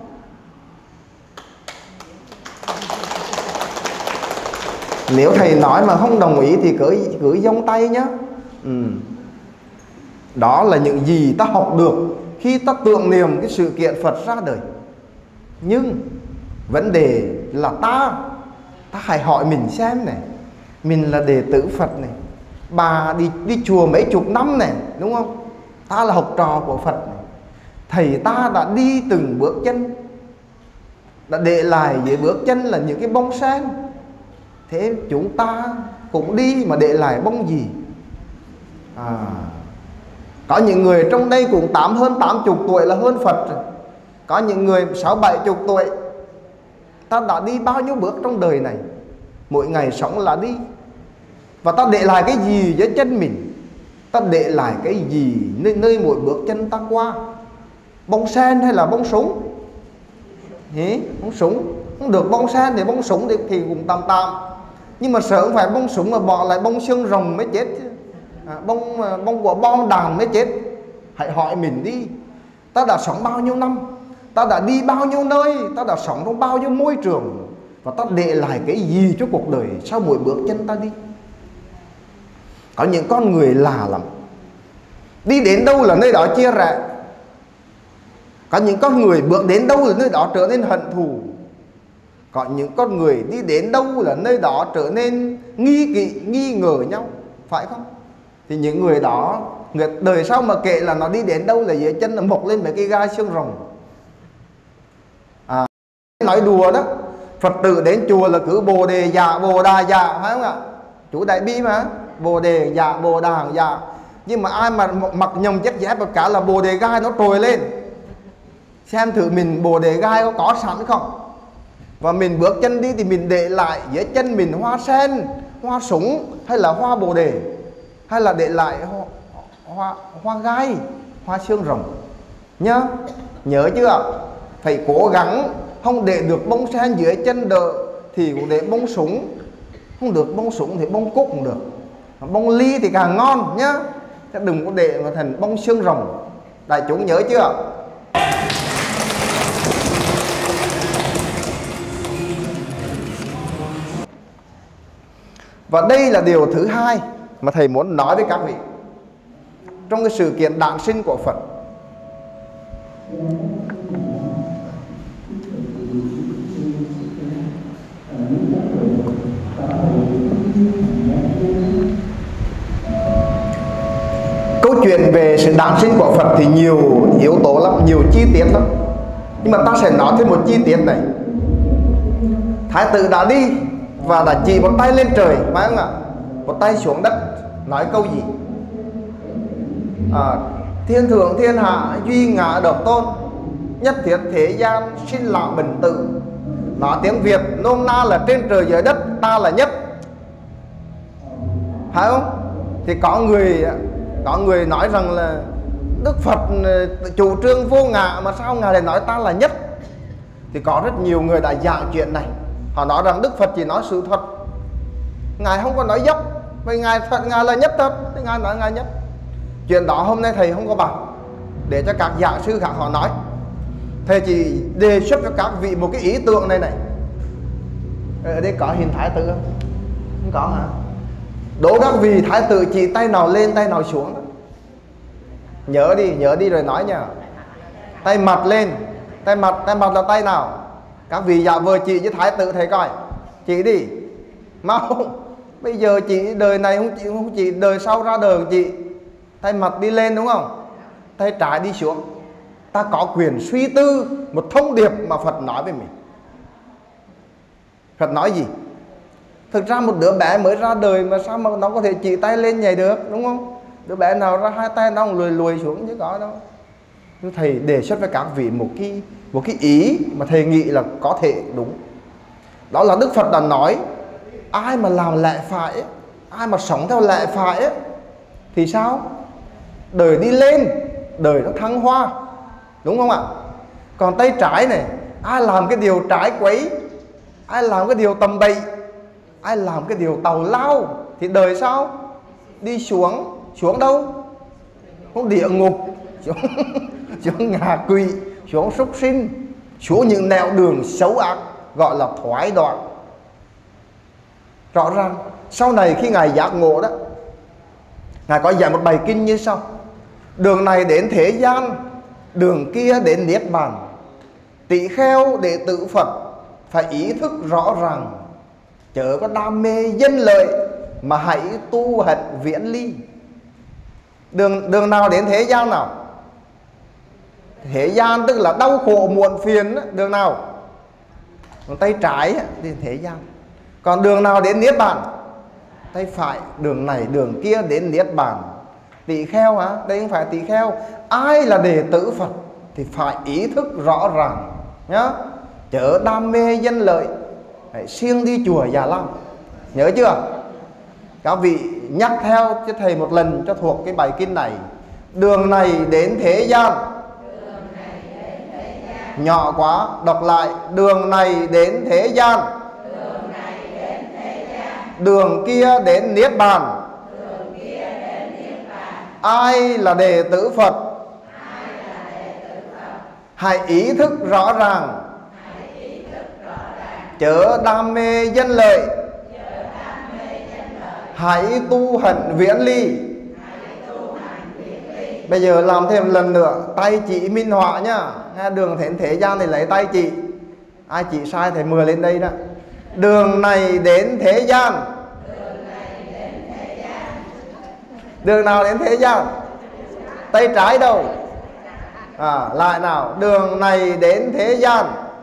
Nếu thầy nói mà không đồng ý thì cứ cứ giông tay nhé. ừ. Đó là những gì ta học được khi ta tưởng niệm cái sự kiện Phật ra đời. Nhưng vấn đề là ta Ta hãy hỏi mình xem này, mình là đệ tử Phật này, bà đi đi chùa mấy chục năm này, đúng không? Ta là học trò của Phật này. Thầy ta đã đi từng bước chân, đã để lại dưới bước chân là những cái bông sen. Thế chúng ta cũng đi mà để lại bông gì? À, có những người trong đây cũng tám hơn tám chục tuổi là hơn Phật rồi. Có những người sáu bảy chục tuổi. Ta đã đi bao nhiêu bước trong đời này, mỗi ngày sống là đi. Và ta để lại cái gì dưới chân mình? Ta để lại cái gì nơi, nơi mỗi bước chân ta qua? Bông sen hay là bông súng? Thế, bông súng. Không được bông sen thì bông súng thì, thì cũng tạm tạm. Nhưng mà sợ không phải bông súng mà bỏ lại bông xương rồng mới chết chứ. À, bông, bông của bom đạn mới chết. Hãy hỏi mình đi, ta đã sống bao nhiêu năm, ta đã đi bao nhiêu nơi, ta đã sống trong bao nhiêu môi trường, và ta để lại cái gì cho cuộc đời sau mỗi bước chân ta đi? Có những con người lạ lắm, đi đến đâu là nơi đó chia rẽ. Có những con người bước đến đâu là nơi đó trở nên hận thù. Có những con người đi đến đâu là nơi đó trở nên nghi kỵ, nghi ngờ nhau, phải không? Thì những người đó, người đời sau mà kể là nó đi đến đâu là dưới chân nó mọc lên mấy cái gai xương rồng. À, nói đùa đó, Phật tử đến chùa là cứ bồ đề dạ, bồ đà dạ, phải không ạ? Chú Đại Bi mà, bồ đề dạ, bồ đà dạ. Nhưng mà ai mà mặc nhầm chất dép cả là bồ đề gai nó trồi lên. Xem thử mình bồ đề gai có có sẵn không? Và mình bước chân đi thì mình để lại dưới chân mình hoa sen, hoa súng hay là hoa bồ đề, hay là để lại hoa, hoa, hoa gai, hoa xương rồng nhá. Nhớ chưa? Phải cố gắng không để được bông sen dưới chân đỡ thì cũng để bông súng. Không được bông súng thì bông cúc cũng được, bông ly thì càng ngon nhá. Chứ đừng có để mà thành bông xương rồng. Đại chúng nhớ chưa? Và đây là điều thứ hai mà thầy muốn nói với các vị trong cái sự kiện đản sinh của Phật. Câu chuyện về sự đản sinh của Phật thì nhiều yếu tố lắm, nhiều chi tiết lắm. Nhưng mà ta sẽ nói thêm một chi tiết này. Thái tử đã đi và đã chỉ một tay lên trời, phải không ạ? Một tay xuống đất, nói câu gì? À, thiên thượng thiên hạ duy ngã độc tôn, nhất thiết thế gian sinh lão bệnh tử. Nói tiếng Việt nôm na là trên trời dưới đất ta là nhất, phải không? Thì có người có người nói rằng là Đức Phật chủ trương vô ngã mà sao ngài lại nói ta là nhất? Thì có rất nhiều người đã giảng chuyện này. Họ nói rằng Đức Phật chỉ nói sự thật, ngài không có nói dốc, vì ngài thật ngài là nhất thật, thì ngài nói ngài nhất. Chuyện đó hôm nay thầy không có bảo, để cho các giảng sư khác họ nói. Thầy chỉ đề xuất cho các vị một cái ý tưởng này này. Ở đây có hình thái tử không? Không có hả? Đố các vị thái tử chỉ tay nào lên tay nào xuống đó. Nhớ đi, nhớ đi rồi nói nha. Tay mặt lên, tay mặt, tay mặt là tay nào? Các vị giả vờ chỉ với thái tử thầy coi. Chỉ đi mau. Bây giờ chỉ đời này không chỉ, không chỉ đời sau ra đời chị. tay mặt đi lên đúng không, tay trái đi xuống. Ta có quyền suy tư một thông điệp mà Phật nói với mình. Phật nói gì? Thực ra một đứa bé mới ra đời mà sao mà nó có thể chỉ tay lên nhảy được, đúng không? Đứa bé nào ra hai tay nó lùi lùi xuống chứ có đâu. Nhưng thầy đề xuất với các vị một cái một cái ý mà thầy nghĩ là có thể đúng. Đó là Đức Phật đã nói ai mà làm lẽ phải ấy, ai mà sống theo lẽ phải ấy, thì sao? Đời đi lên, đời nó thăng hoa, đúng không ạ? Còn tay trái này, ai làm cái điều trái quấy, ai làm cái điều tầm bậy, ai làm cái điều tào lao, thì đời sao? Đi xuống. Xuống đâu? Xuống địa ngục, xuống, xuống ngạ quỷ, xuống súc sinh, xuống những nẻo đường xấu ác, gọi là thoái đoạn. Rõ ràng sau này khi Ngài giác ngộ đó, Ngài có dạy một bài kinh như sau: đường này đến thế gian, đường kia đến niết bàn. Tỳ kheo đệ tử Phật phải ý thức rõ ràng, chớ có đam mê danh lợi mà hãy tu hạnh viễn ly. Đường đường nào đến thế gian nào? Thế gian tức là đau khổ muộn phiền đó. Đường nào? Còn tay trái thì thế gian. Còn đường nào đến niết bàn? Tay phải. Đường này đường kia đến niết bàn. Tỳ kheo hả? Đây không phải tỳ kheo. Ai là đệ tử Phật thì phải ý thức rõ ràng nhá, chớ đam mê danh lợi, hãy siêng đi chùa Già Lam. Nhớ chưa? Các vị nhắc theo cho thầy một lần cho thuộc cái bài kinh này. Đường này đến thế gian. Nhỏ quá, đọc lại. Đường này đến thế gian. Đường kia đến niết bàn. Ai là đệ tử Phật hãy ý thức rõ ràng, chớ đam mê danh lợi, hãy tu hạnh viễn ly. Bây giờ làm thêm lần nữa, tay chỉ minh họa nhá. Đường đến thế gian thì lấy tay chỉ. Ai chỉ sai thì mưa lên đây đó. Đường này đến thế gian. Đường nào đến thế gian? Tay trái đâu? À, lại nào. Đường này đến thế gian.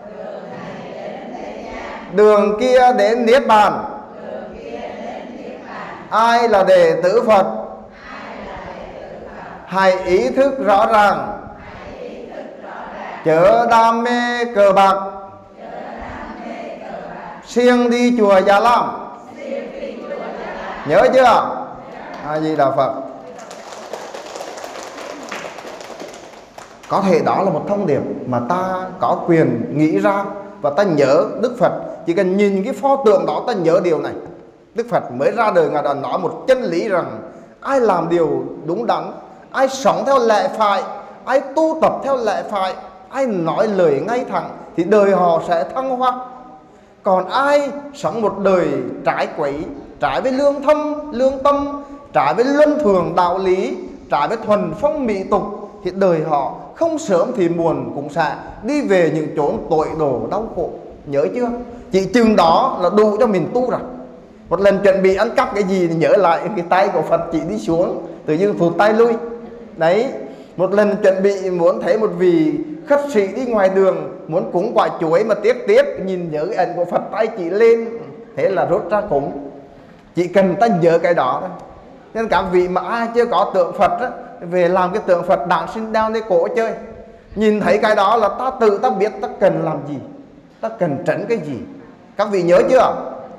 Đường kia đến niết bàn. Ai là đệ tử Phật hãy ý thức rõ ràng, chớ đam mê cờ bạc, siêng đi chùa Già Lam. Nhớ chưa? A Di Đà Phật. Có thể đó là một thông điệp mà ta có quyền nghĩ ra, và ta nhớ Đức Phật. Chỉ cần nhìn cái pho tượng đó ta nhớ điều này. Đức Phật mới ra đời Ngài đã nói một chân lý rằng ai làm điều đúng đắn, ai sống theo lẽ phải, ai tu tập theo lẽ phải, ai nói lời ngay thẳng thì đời họ sẽ thăng hoa. Còn ai sống một đời trái quấy, trái với lương thâm, lương tâm, trái với luân thường đạo lý, trái với thuần phong mỹ tục, thì đời họ không sớm thì muộn cũng sẽ đi về những chốn tội đồ đau khổ. Nhớ chưa? Chỉ chừng đó là đủ cho mình tu rồi. Một lần chuẩn bị ăn cắp cái gì thì nhớ lại cái tay của Phật chỉ đi xuống, tự nhiên thụt tay lui. Đấy, một lần chuẩn bị muốn thấy một vị khách sĩ đi ngoài đường, muốn cúng quả chuối mà tiếc tiếc, nhìn nhớ cái ảnh của Phật tay chỉ lên, thế là rút ra cúng. Chỉ cần ta nhớ cái đó thôi. Nên các vị mà ai chưa có tượng Phật á, về làm cái tượng Phật đản sinh đeo lên cổ chơi. Nhìn thấy cái đó là ta tự ta biết ta cần làm gì, ta cần tránh cái gì. Các vị nhớ chưa?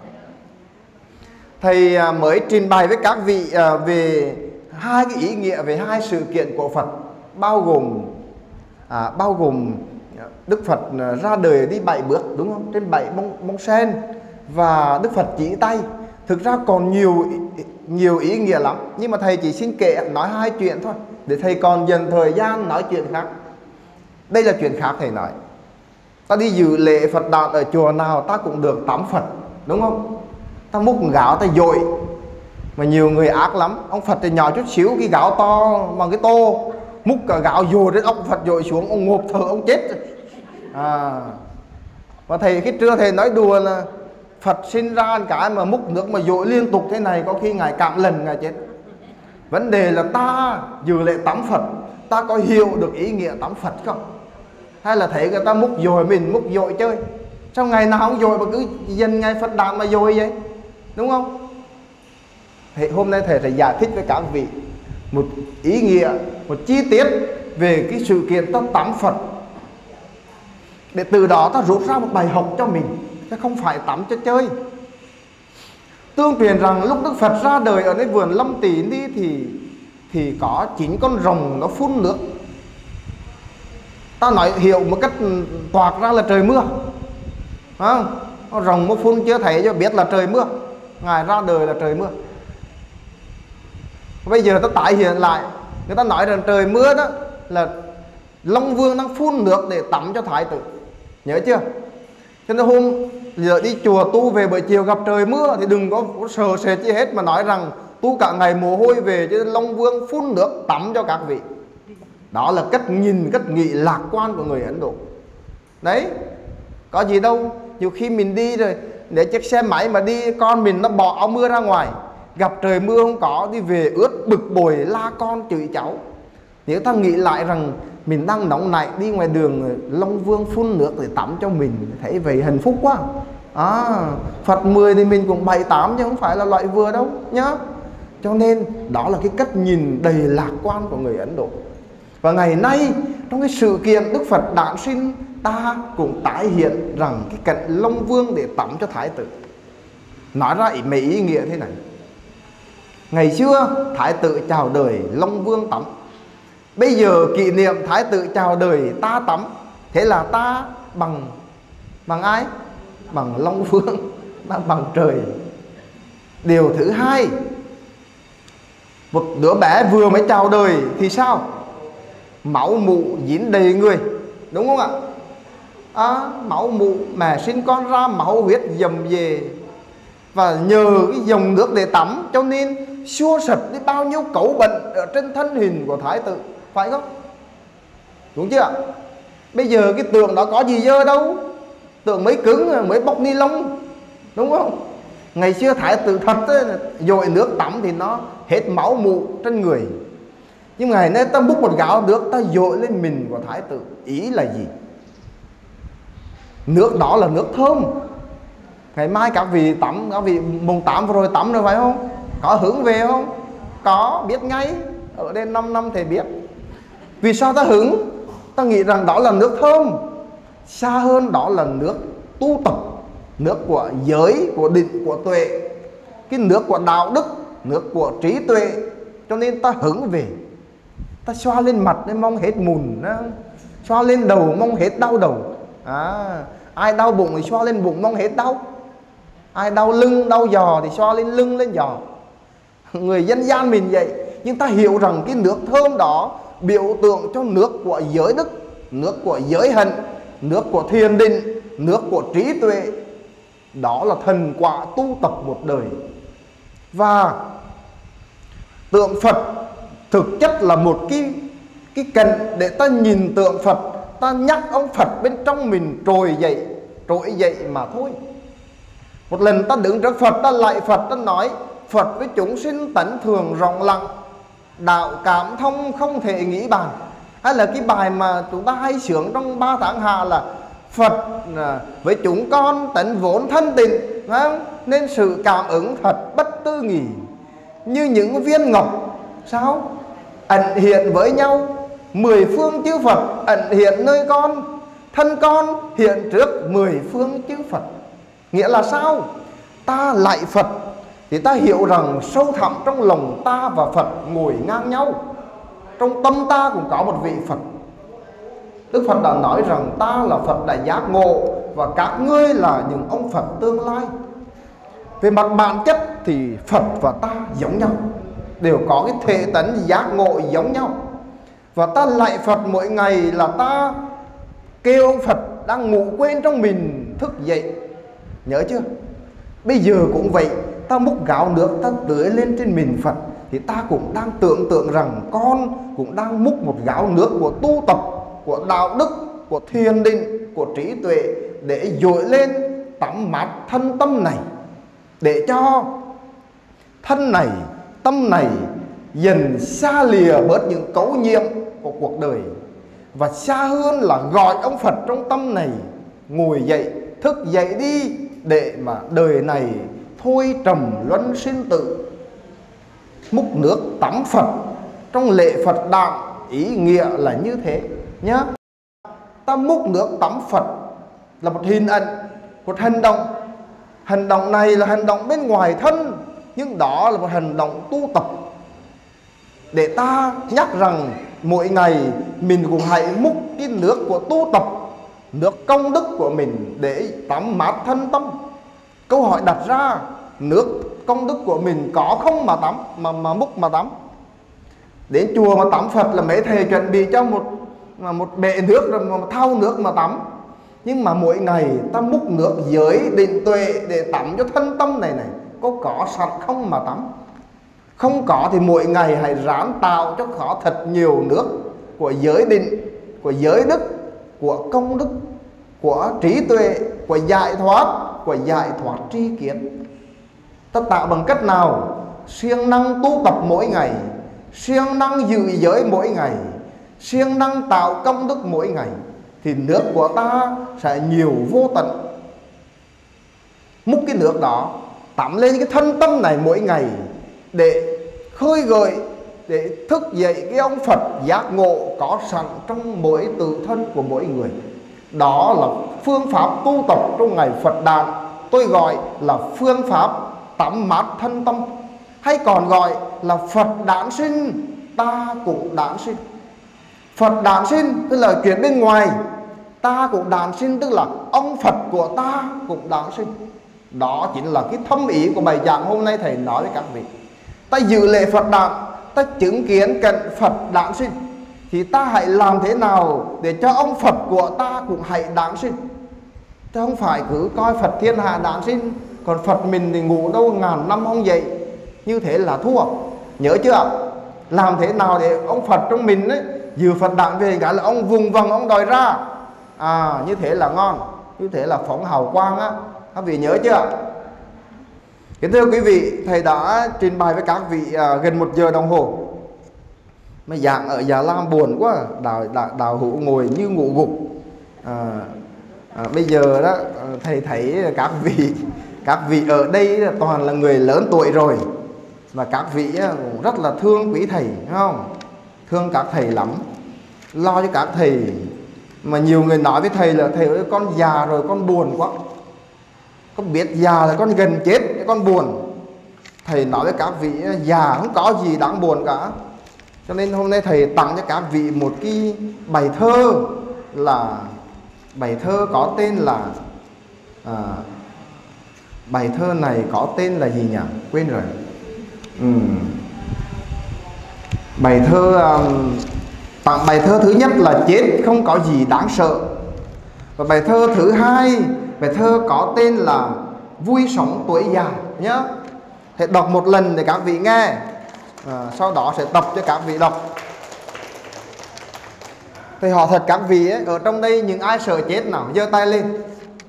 Thầy mới trình bày với các vị về hai cái ý nghĩa về hai sự kiện của Phật, bao gồm à, bao gồm Đức Phật ra đời đi bảy bước, đúng không? Trên bảy bông, bông sen, và Đức Phật chỉ tay. Thực ra còn nhiều nhiều ý nghĩa lắm, nhưng mà thầy chỉ xin kể nói hai chuyện thôi, để thầy còn dành thời gian nói chuyện khác. Đây là chuyện khác thầy nói. Ta đi dự lễ Phật đản ở chùa nào ta cũng được tắm Phật, đúng không? Ta múc gạo ta dội, mà nhiều người ác lắm. Ông Phật thì nhỏ chút xíu, cái gạo to bằng cái tô, múc cả gạo dồi đến ông Phật dội xuống, ông ngộp thở ông chết. À, và thầy khi trưa thầy nói đùa là Phật sinh ra cái mà múc nước mà dội liên tục thế này, có khi ngài cảm lần ngài chết. Vấn đề là ta dự lễ tắm Phật, ta có hiểu được ý nghĩa tắm Phật không? Hay là thấy người ta múc dội mình múc dội chơi? Sao ngày nào không dội mà cứ dần ngày Phật đản mà dội vậy? Đúng không? Thì hôm nay thầy sẽ giải thích với các vị một ý nghĩa, một chi tiết về cái sự kiện ta tắm Phật, để từ đó ta rút ra một bài học cho mình, chứ không phải tắm cho chơi. Tương truyền rằng lúc Đức Phật ra đời ở nơi vườn Lâm Tỳ đi thì thì có chín con rồng nó phun nước. Ta nói hiểu một cách toạc ra là trời mưa, à, con rồng nó phun chưa thấy cho biết là trời mưa. Ngài ra đời là trời mưa. Bây giờ ta tái hiện lại, người ta nói rằng trời mưa đó là Long Vương đang phun nước để tắm cho thái tử, nhớ chưa? Cho nên hôm giờ đi chùa tu về buổi chiều gặp trời mưa thì đừng có sờ sệt chi hết, mà nói rằng tu cả ngày mồ hôi về cho nên Long Vương phun nước tắm cho các vị. Đó là cách nhìn, cách nghĩ lạc quan của người Ấn Độ. Đấy, có gì đâu. Nhiều khi mình đi rồi để chiếc xe máy mà đi, con mình nó bỏ áo mưa ra ngoài, gặp trời mưa không có, đi về ướt bực bội la con chửi cháu. Nếu ta nghĩ lại rằng mình đang nóng nảy đi ngoài đường, Long Vương phun nước để tắm cho mình, thấy vậy hạnh phúc quá. À, Phật mười thì mình cũng bảy tám chứ không phải là loại vừa đâu nhá. Cho nên đó là cái cách nhìn đầy lạc quan của người Ấn Độ. Và ngày nay trong cái sự kiện Đức Phật đản sinh, ta cũng tái hiện rằng cái cảnh Long Vương để tắm cho thái tử. Nói ra ý mấy ý nghĩa thế này. Ngày xưa thái tử chào đời, Long Vương tắm. Bây giờ kỷ niệm thái tử chào đời, ta tắm. Thế là ta bằng bằng ai? Bằng Long Vương, ta bằng trời. Điều thứ hai, một đứa bé vừa mới chào đời thì sao? Máu mụ dính đầy người, đúng không ạ? À, máu mụ, mẹ sinh con ra máu huyết dầm về. Và nhờ cái dòng nước để tắm cho nên xua sạch đi bao nhiêu cấu bệnh ở trên thân hình của thái tử, phải không? Đúng chưa ạ? Bây giờ cái tượng đó có gì dơ đâu, tượng mới cứng, mới bọc ni lông, đúng không? Ngày xưa thái tử thật ấy, dội nước tắm thì nó hết máu mụ trên người. Nhưng ngày nay ta múc một gáo nước, ta dội lên mình của thái tử. Ý là gì? Nước đó là nước thơm. Ngày mai các vị tắm, các vị mùng tám vừa rồi tắm rồi phải không? Có hứng về không? Có, biết ngay. Ở đây năm năm thì biết. Vì sao ta hứng? Ta nghĩ rằng đó là nước thơm. Xa hơn đó là nước tu tập, nước của giới, của định, của tuệ, cái nước của đạo đức, nước của trí tuệ. Cho nên ta hứng về. Ta xoa lên mặt để mong hết mùn, xoa lên đầu mong hết đau đầu. À, ai đau bụng thì xoa lên bụng mong hết đau. Ai đau lưng, đau giò thì xoa lên lưng, lên giò. Người dân gian mình vậy. Nhưng ta hiểu rằng cái nước thơm đó biểu tượng cho nước của giới đức, nước của giới hạnh, nước của thiền định, nước của trí tuệ. Đó là thành quả tu tập một đời. Và tượng Phật thực chất là một cái cái cảnh để ta nhìn tượng Phật, ta nhắc ông Phật bên trong mình trồi dậy, trỗi dậy mà thôi. Một lần ta đứng trước Phật, ta lạy Phật, ta nói: Phật với chúng sinh tánh thường rộng lặng, đạo cảm thông không thể nghĩ bàn. Hay là cái bài mà chúng ta hay sướng trong ba tháng hạ là Phật với chúng con tánh vốn thân tình, nên sự cảm ứng thật bất tư nghỉ. Như những viên ngọc sao ẩn hiện với nhau, mười phương chư Phật ẩn hiện nơi con, thân con hiện trước mười phương chư Phật. Nghĩa là sao? Ta lạy Phật thì ta hiểu rằng sâu thẳm trong lòng ta và Phật ngồi ngang nhau. Trong tâm ta cũng có một vị Phật. Đức Phật đã nói rằng ta là Phật đã giác ngộ, và các ngươi là những ông Phật tương lai. Về mặt bản chất thì Phật và ta giống nhau, đều có cái thể tánh giác ngộ giống nhau. Và ta lạy Phật mỗi ngày là ta kêu ông Phật đang ngủ quên trong mình thức dậy. Nhớ chưa? Bây giờ cũng vậy, ta múc gáo nước ta tưới lên trên mình Phật, thì ta cũng đang tưởng tượng rằng con cũng đang múc một gáo nước của tu tập, của đạo đức, của thiền định, của trí tuệ, để dội lên tắm mát thân tâm này, để cho thân này, tâm này dần xa lìa bớt những cấu nhiễm của cuộc đời, và xa hơn là gọi ông Phật trong tâm này ngồi dậy, thức dậy đi, để mà đời này thôi trầm luân sinh tử. Múc nước tắm Phật trong lễ Phật đản, ý nghĩa là như thế nhá. Ta múc nước tắm Phật là một hình ảnh, một hành động. Hành động này là hành động bên ngoài thân, nhưng đó là một hành động tu tập, để ta nhắc rằng mỗi ngày mình cũng hãy múc cái nước của tu tập, nước công đức của mình để tắm mát thân tâm. Câu hỏi đặt ra, nước công đức của mình có không mà tắm, mà, mà múc mà tắm? Đến chùa mà tắm Phật là mấy thầy chuẩn bị cho một một bể nước rồi mà thau nước mà tắm. Nhưng mà mỗi ngày ta múc nước giới định tuệ để tắm cho thân tâm này này, có có sẵn không mà tắm? Không có thì mỗi ngày hãy ráng tạo cho khó thật nhiều nước của giới định, của giới đức, của công đức, của trí tuệ, của giải thoát, của giải thoát tri kiến. Ta tạo bằng cách nào? Siêng năng tu tập mỗi ngày, siêng năng giữ giới mỗi ngày, siêng năng tạo công đức mỗi ngày, thì nước của ta sẽ nhiều vô tận. Múc cái nước đó tắm lên cái thân tâm này mỗi ngày, để khơi gợi, để thức dậy cái ông Phật giác ngộ có sẵn trong mỗi tự thân của mỗi người. Đó là phương pháp tu tập trong ngày Phật đản, tôi gọi là phương pháp tắm mát thân tâm, hay còn gọi là Phật đản sinh, ta cũng đản sinh. Phật đản sinh tức là chuyện bên ngoài, ta cũng đản sinh tức là ông Phật của ta cũng đản sinh. Đó chính là cái thâm ý của bài giảng hôm nay thầy nói với các vị. Ta dự lễ Phật đản, ta chứng kiến cảnh Phật đản sinh, thì ta hãy làm thế nào để cho ông Phật của ta cũng hãy đản sinh. Chứ không phải cứ coi Phật thiên hạ đản sinh, còn Phật mình thì ngủ đâu ngàn năm không dậy, như thế là thua. Nhớ chưa? Làm thế nào để ông Phật trong mình ấy, dự Phật đản về cả là ông vùng vằng ông đòi ra. À, như thế là ngon, như thế là phóng hào quang á. Các vị nhớ chưa? Kính thưa quý vị, thầy đã trình bày với các vị à, gần một giờ đồng hồ. Mà giảng ở Già Lam buồn quá, đào, đào, đào hữu ngồi như ngủ gục. à, à, Bây giờ đó thầy thấy các vị các vị ở đây toàn là người lớn tuổi rồi, và các vị cũng rất là thương quý thầy, đúng không? Thương các thầy lắm, lo cho các thầy. Mà nhiều người nói với thầy là thầy ơi, con già rồi con buồn quá, con biết già là con gần chết, con buồn. Thầy nói với các vị già không có gì đáng buồn cả. Cho nên hôm nay thầy tặng cho các vị một cái bài thơ, là bài thơ có tên là à, bài thơ này có tên là gì nhỉ? Quên rồi. ừ. Bài thơ um, tặng bài thơ thứ nhất là chết không có gì đáng sợ. Và bài thơ thứ hai, bài thơ có tên là vui sống tuổi già nhé. Thầy đọc một lần để các vị nghe, à, sau đó sẽ tập cho các vị đọc. Thầy hỏi thật các vị ấy, ở trong đây những ai sợ chết nào? Giơ tay lên.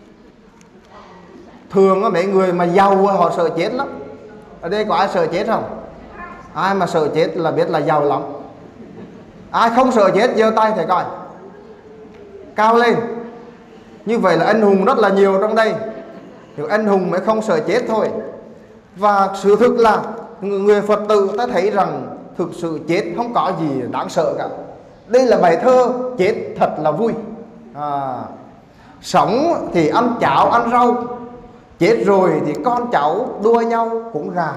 Thường á, mấy người mà giàu họ sợ chết lắm. Ở đây có ai sợ chết không? Ai mà sợ chết là biết là giàu lắm. Ai không sợ chết giơ tay thầy coi. Cao lên. Như vậy là anh hùng rất là nhiều trong đây. Những anh hùng mới không sợ chết thôi. Và sự thực là người Phật tử ta thấy rằng thực sự chết không có gì đáng sợ cả. Đây là bài thơ chết thật là vui. à, Sống thì ăn cháo ăn rau, chết rồi thì con cháu đua nhau cũng gà.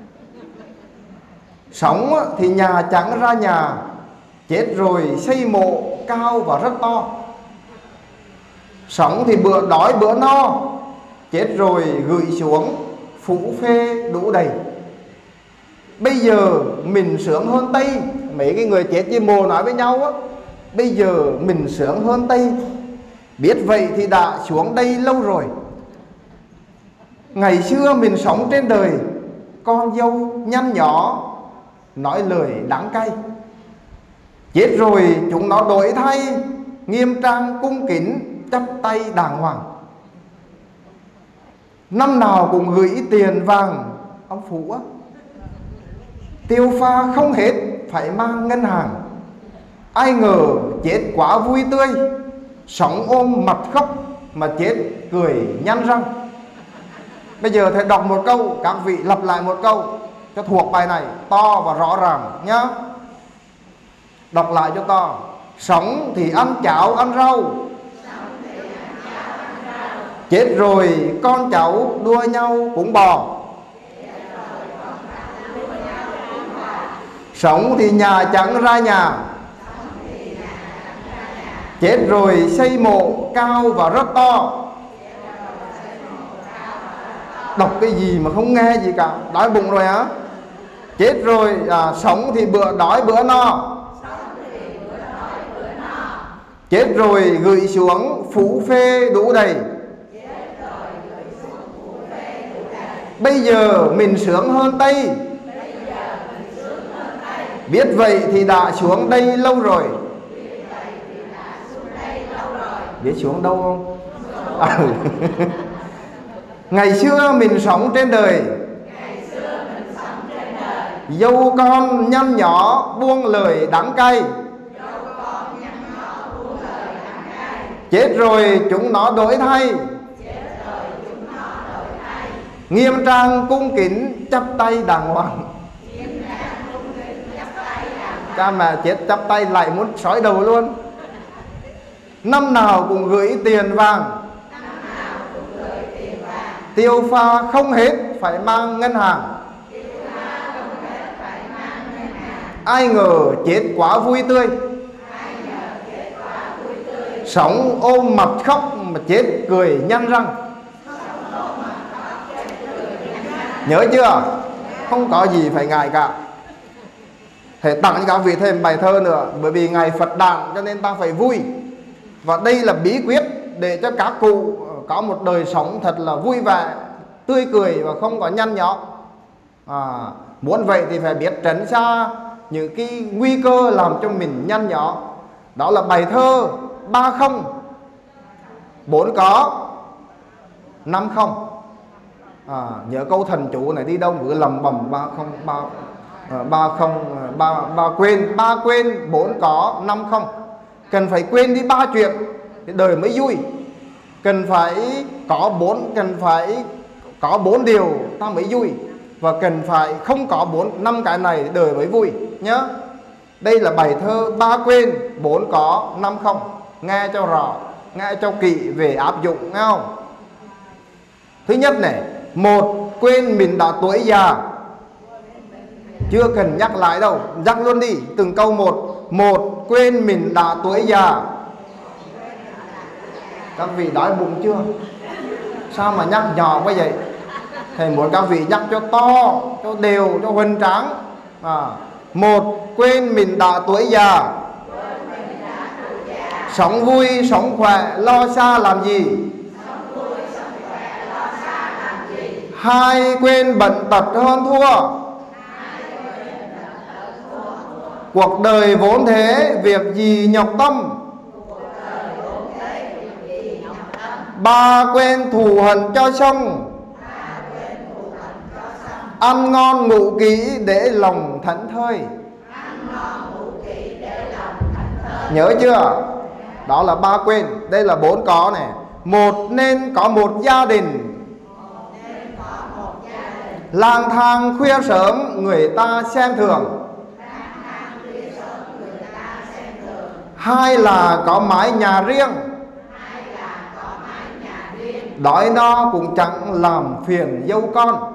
Sống thì nhà chẳng ra nhà, chết rồi xây mộ cao và rất to. Sống thì bữa đói bữa no, chết rồi gửi xuống phủ phê đủ đầy. Bây giờ mình sướng hơn Tây. Mấy cái người chết với mồ nói với nhau á, bây giờ mình sướng hơn Tây. Biết vậy thì đã xuống đây lâu rồi. Ngày xưa mình sống trên đời, con dâu nhăn nhó nói lời đắng cay. Chết rồi chúng nó đổi thay, nghiêm trang cung kính chắp tay đàng hoàng. Năm nào cũng gửi tiền vàng ông Phủ á. Tiêu pha không hết phải mang ngân hàng. Ai ngờ chết quá vui tươi, sống ôm mặt khóc mà chết cười nhăn răng. Bây giờ thầy đọc một câu, các vị lặp lại một câu cho thuộc bài này to và rõ ràng nhá. Đọc lại cho to. Sống thì ăn cháo ăn rau, chết rồi con cháu đua nhau cũng bò. Sống thì nhà chẳng ra nhà, chết rồi xây mộ cao và rất to. Đọc cái gì mà không nghe gì cả, đói bụng rồi hả? Chết rồi à, sống thì bữa đói bữa no, chết rồi gửi xuống phủ phê đủ đầy. Bây giờ mình sướng hơn Tây, biết vậy thì đã xuống đây lâu rồi. Biết xuống đâu không? À, ngày xưa mình sống trên đời, dâu con nhăn nhỏ buông lời đắng cay. Chết rồi chúng nó đổi thay, nghiêm trang cung kính chắp tay đàng hoàng. Cha mẹ chết chắp tay lại muốn sói đầu luôn. Năm nào cũng gửi tiền vàng, tiêu pha không hết phải mang ngân hàng. Ai ngờ chết quá vui tươi, sống ôm mặt khóc mà chết cười nhăn răng. Nhớ chưa? Không có gì phải ngại cả. Thầy tặng cho các vị thêm bài thơ nữa, bởi vì ngày Phật đản cho nên ta phải vui. Và đây là bí quyết để cho các cụ có một đời sống thật là vui vẻ, tươi cười và không có nhăn nhó. À, muốn vậy thì phải biết tránh xa những cái nguy cơ làm cho mình nhăn nhó. Đó là bài thơ ba không, bốn có, năm không. À, nhớ câu thần chú này đi đâu cứ lầm bầm ba không, ba ba không, ba ba quên, ba quên, bốn có, năm không. Cần phải quên đi ba chuyện thì đời mới vui. Cần phải có bốn, cần phải có bốn điều ta mới vui. Và cần phải không có bốn, năm cái này đời mới vui nhớ. Đây là bài thơ ba quên, bốn có, năm không. Nghe cho rõ, nghe cho kỹ về áp dụng nghe không? Thứ nhất này, một, quên mình đã tuổi già. Chưa cần nhắc lại đâu, nhắc luôn đi, từng câu một. Một, quên mình đã tuổi già. Các vị đói bụng chưa? Sao mà nhắc nhỏ quá vậy? Thầy muốn các vị nhắc cho to, cho đều, cho hoành tráng. À, một, quên mình đã tuổi già. Sống vui, sống khỏe, lo xa làm gì? Hai, quên bận tật hơn thua. Cuộc đời vốn thế, việc gì nhọc tâm. Ba, quên thù hận cho xong. Ăn ngon ngủ kỹ để lòng thảnh thơi. Nhớ chưa? Đó là ba quên. Đây là bốn có này. Một, nên có một gia đình. Lang thang khuya sớm người ta xem thường. Hai là có mái nhà riêng. Đói no cũng chẳng làm phiền dâu con.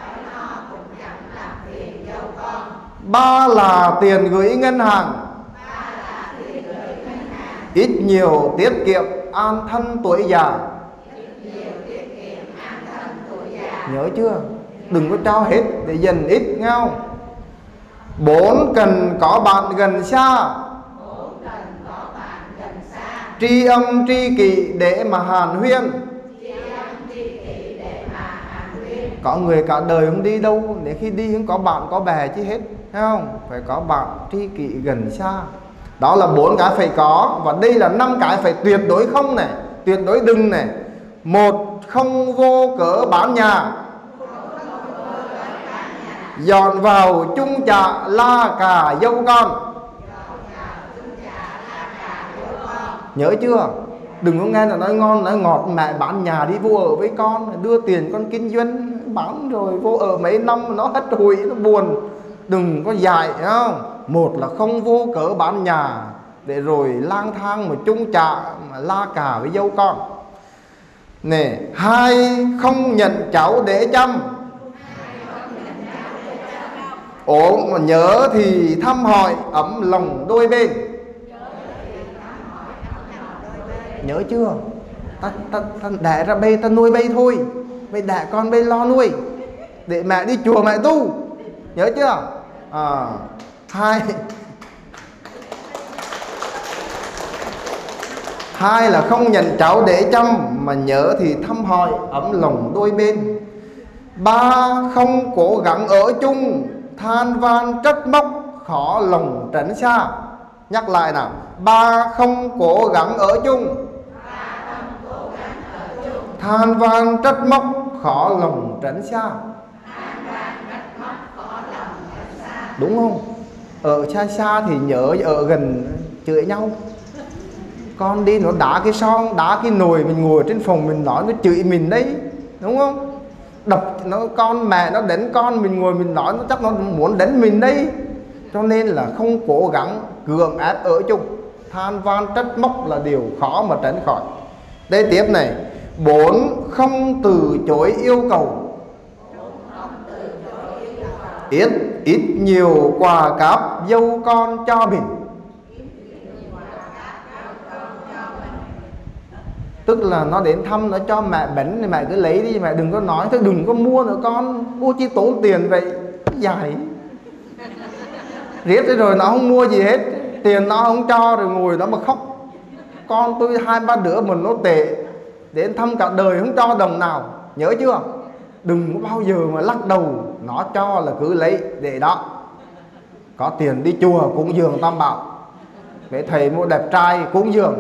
Ba là tiền gửi ngân hàng. Ít nhiều tiết kiệm an thân tuổi già. Nhớ chưa? Đừng có cho hết để dần ít nghe không? Bốn, cần có bạn gần xa. Tri âm tri kỷ để mà hàn huyên. Có người cả đời không đi đâu, để khi đi không có bạn có bè chứ hết, thấy không? Phải có bạn tri kỷ gần xa. Đó là bốn cái phải có. Và đây là năm cái phải tuyệt đối không này, tuyệt đối đừng này. Một, không vô cớ bán nhà. dọn vào chung chạ la cà dâu con. Nhớ chưa? Đừng có nghe là nói ngon nói ngọt, mẹ bán nhà đi vô ở với con, đưa tiền con kinh doanh bán rồi vô ở mấy năm nó hết hụi, nó buồn. Đừng có dạy, không? Một là không vô cớ bán nhà để rồi lang thang mà chung chạ mà la cà với dâu con. Nè, hai không nhận cháu để chăm. Ốm mà nhớ thì thăm hỏi ấm lòng đôi bên. Nhớ chưa? Ta, ta, ta đẻ ra bê ta nuôi bê thôi, mày đẻ con bê lo nuôi để mẹ đi chùa mẹ tu. Nhớ chưa? À, hai Hai là không nhận cháu để chăm, mà nhớ thì thăm hỏi ấm lòng đôi bên. Ba không cố gắng ở chung, than van trách móc khó lòng tránh xa. Nhắc lại nào. Ba không cố gắng ở chung, than van trách móc khó lòng tránh xa. Đúng không? Ở xa xa thì nhớ, ở gần chửi nhau. Con đi nó đá cái son, đá cái nồi, mình ngồi trên phòng mình nói nó chửi mình đấy, đúng không? Đập nó, con mẹ nó đánh con, mình ngồi mình nói nó chắc nó muốn đánh mình đấy. Cho nên là không cố gắng cưỡng ép ở chung, than van trách móc là điều khó mà tránh khỏi. Đây tiếp này. Bốn không từ chối yêu cầu. Ít ít nhiều quà cáp dâu con cho mình. Tức là nó đến thăm nó cho mẹ bánh thì mẹ cứ lấy đi, mẹ đừng có nói thôi đừng có mua nữa con, mua chi tốn tiền vậy. Dài riết rồi nó không mua gì hết, tiền nó không cho, rồi ngồi đó mà khóc. Con tôi hai ba đứa mà nó tệ, đến thăm cả đời không cho đồng nào. Nhớ chưa? Đừng có bao giờ mà lắc đầu, nó cho là cứ lấy để đó. Có tiền đi chùa cúng dường tam bảo, để thầy mua đẹp trai cúng dường.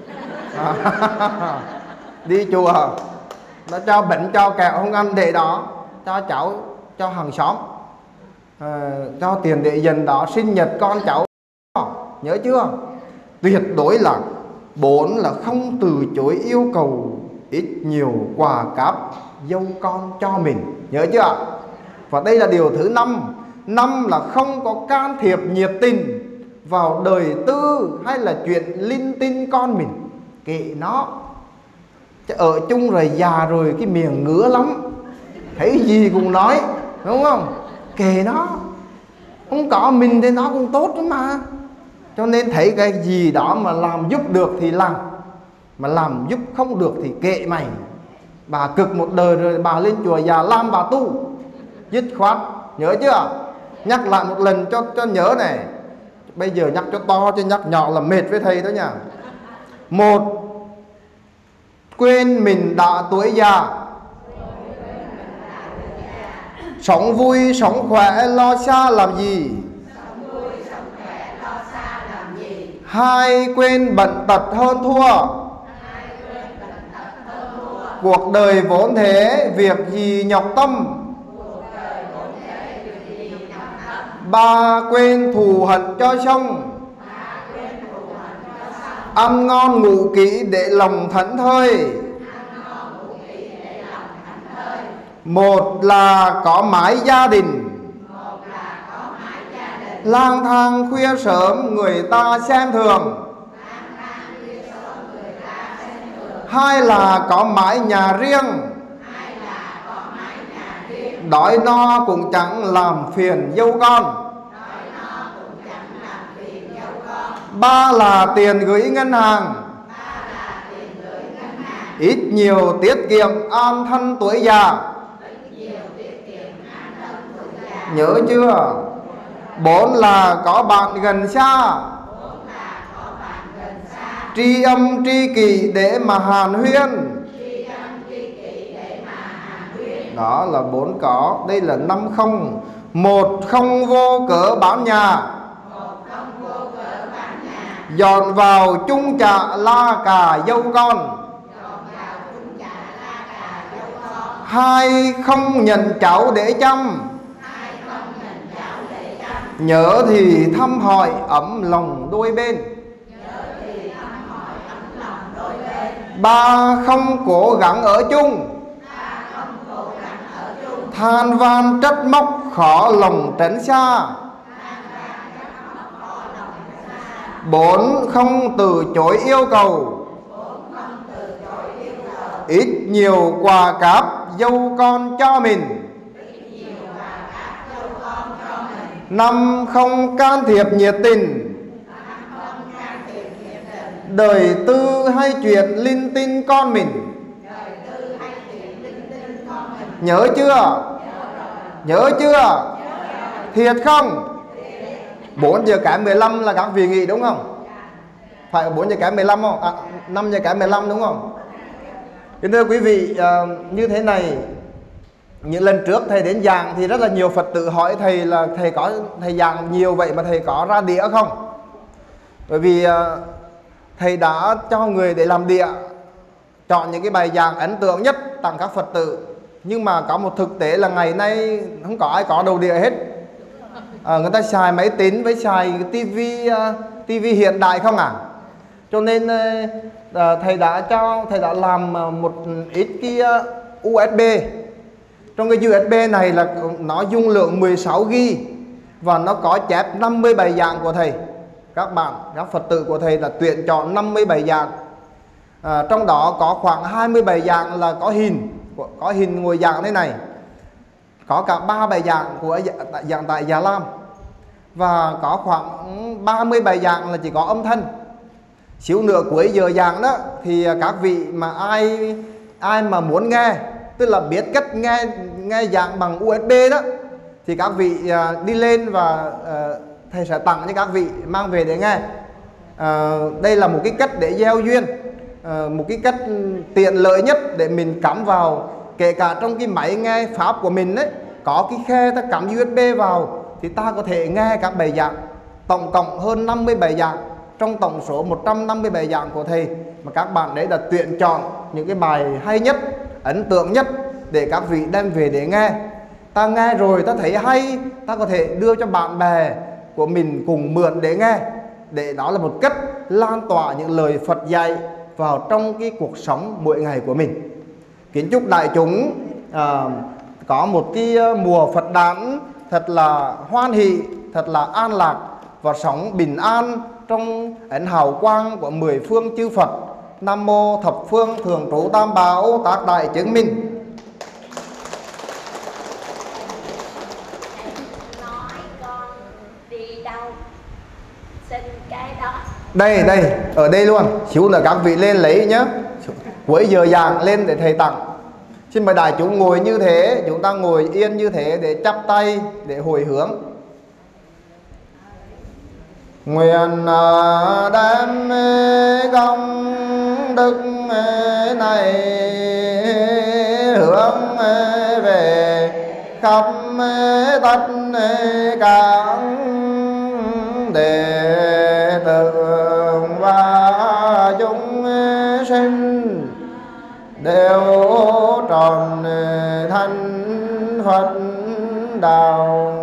Đi chùa nó cho bệnh cho kẹo không ăn để đó, cho cháu, cho hàng xóm, à, cho tiền để dần đó sinh nhật con cháu. Nhớ chưa? Tuyệt đối là bốn là không từ chối yêu cầu, ít nhiều quà cáp dâu con cho mình. Nhớ chưa? Và đây là điều thứ năm. Năm là không có can thiệp nhiệt tình vào đời tư hay là chuyện linh tinh con mình. Kệ nó. Chứ ở chung rồi già rồi cái miệng ngứa lắm, thấy gì cũng nói, đúng không? Kệ nó. Không có mình thì nó cũng tốt lắm mà. Cho nên thấy cái gì đó mà làm giúp được thì làm, mà làm giúp không được thì kệ mày. Bà cực một đời rồi bà lên chùa già làm bà tu, dứt khoát. Nhớ chưa? Nhắc lại một lần cho cho nhớ này. Bây giờ nhắc cho to chứ nhắc nhỏ là mệt với thầy đó nha. Một, quên mình đã tuổi già, sống vui sống khỏe lo xa làm gì. Hai, quên bận tật hơn thua, cuộc đời vốn thế việc gì nhọc tâm. Ba, quên thù hận cho xong, ăn ngon ngủ kỹ để lòng thẫn thơi. Một là có mái gia đình, lang thang khuya sớm người ta xem thường. Hai là có mái nhà riêng, đói no cũng chẳng làm phiền dâu con. Ba là tiền gửi ngân hàng, ít nhiều tiết kiệm an thân tuổi già. Nhớ chưa? Bốn là có bạn gần xa, tri âm tri kỷ để mà hàn huyên. Đó là bốn có. Đây là năm không. Một, không vô cớ bán nhà, dọn vào chung chạ la cà dâu con. Hai, không nhận cháu để chăm, nhớ thì thăm hỏi ấm lòng đôi bên. Ba không cố gắng ở chung, than van trách móc khó lòng tránh xa. Bốn không từ chối yêu cầu, ít nhiều quà cáp dâu con cho mình. Năm không can thiệp nhiệt tình, đời tư hay chuyện linh tinh con mình. Nhớ chưa? Nhớ chưa? Thiệt không? Bốn giờ kém mười lăm là các vị nghỉ đúng không? Phải bốn giờ kém mười lăm không? À, năm giờ kém mười lăm đúng không? Kính thưa quý vị, uh, như thế này, những lần trước thầy đến giảng thì rất là nhiều Phật tử hỏi thầy là thầy có thầy giảng nhiều vậy mà thầy có ra đĩa không? Bởi vì uh, thầy đã cho người để làm đĩa, chọn những cái bài giảng ấn tượng nhất tặng các Phật tử. Nhưng mà có một thực tế là ngày nay không có ai có đầu đĩa hết. À, người ta xài máy tính với xài tivi uh, tivi hiện đại không à? Cho nên uh, thầy đã cho thầy đã làm uh, một ít cái uh, u ét bê. Trong cái u ét bê này là nó dung lượng mười sáu gi-ga-bai và nó có chép năm mươi bài giảng của thầy. Các bạn, các Phật tử của thầy là tuyển chọn năm mươi bài giảng. À, trong đó có khoảng hai mươi bài giảng là có hình, có hình ngồi giảng thế này. Có cả ba bài giảng của giảng tại Già Lam. Và có khoảng ba mươi bài giảng là chỉ có âm thanh. Xíu nữa cuối giờ giảng đó thì các vị mà ai ai mà muốn nghe, tức là biết cách nghe nghe giảng bằng u ét bê đó, thì các vị uh, đi lên và uh, thầy sẽ tặng cho các vị mang về để nghe. Uh, đây là một cái cách để gieo duyên, uh, một cái cách tiện lợi nhất để mình cắm vào, kể cả trong cái máy nghe pháp của mình đấy, có cái khe ta cắm u ét bê vào thì ta có thể nghe các bài giảng. Tổng cộng hơn năm mươi bài giảng trong tổng số một trăm năm mươi bài giảng của thầy, mà các bạn đấy là tuyển chọn những cái bài hay nhất, ấn tượng nhất để các vị đem về để nghe. Ta nghe rồi ta thấy hay, ta có thể đưa cho bạn bè của mình cùng mượn để nghe, để đó là một cách lan tỏa những lời Phật dạy vào trong cái cuộc sống mỗi ngày của mình. Kính chúc đại chúng à, có một cái mùa Phật đản thật là hoan hỷ, thật là an lạc và sống bình an trong ánh hào quang của mười phương chư Phật. Nam mô thập phương thường trụ tam bảo tác đại chứng minh. Nói con đi đâu xin cái đó. Đây đây, ở đây luôn. Xíu nữa các vị lên lấy nhé. Cuối giờ giảng lên để thầy tặng. Xin mời đại chúng ngồi như thế, chúng ta ngồi yên như thế để chắp tay để hồi hướng. Nguyện đem công đức này hướng về khắp tất cả đệ tử và chúng sinh đều tròn thành Phật đạo.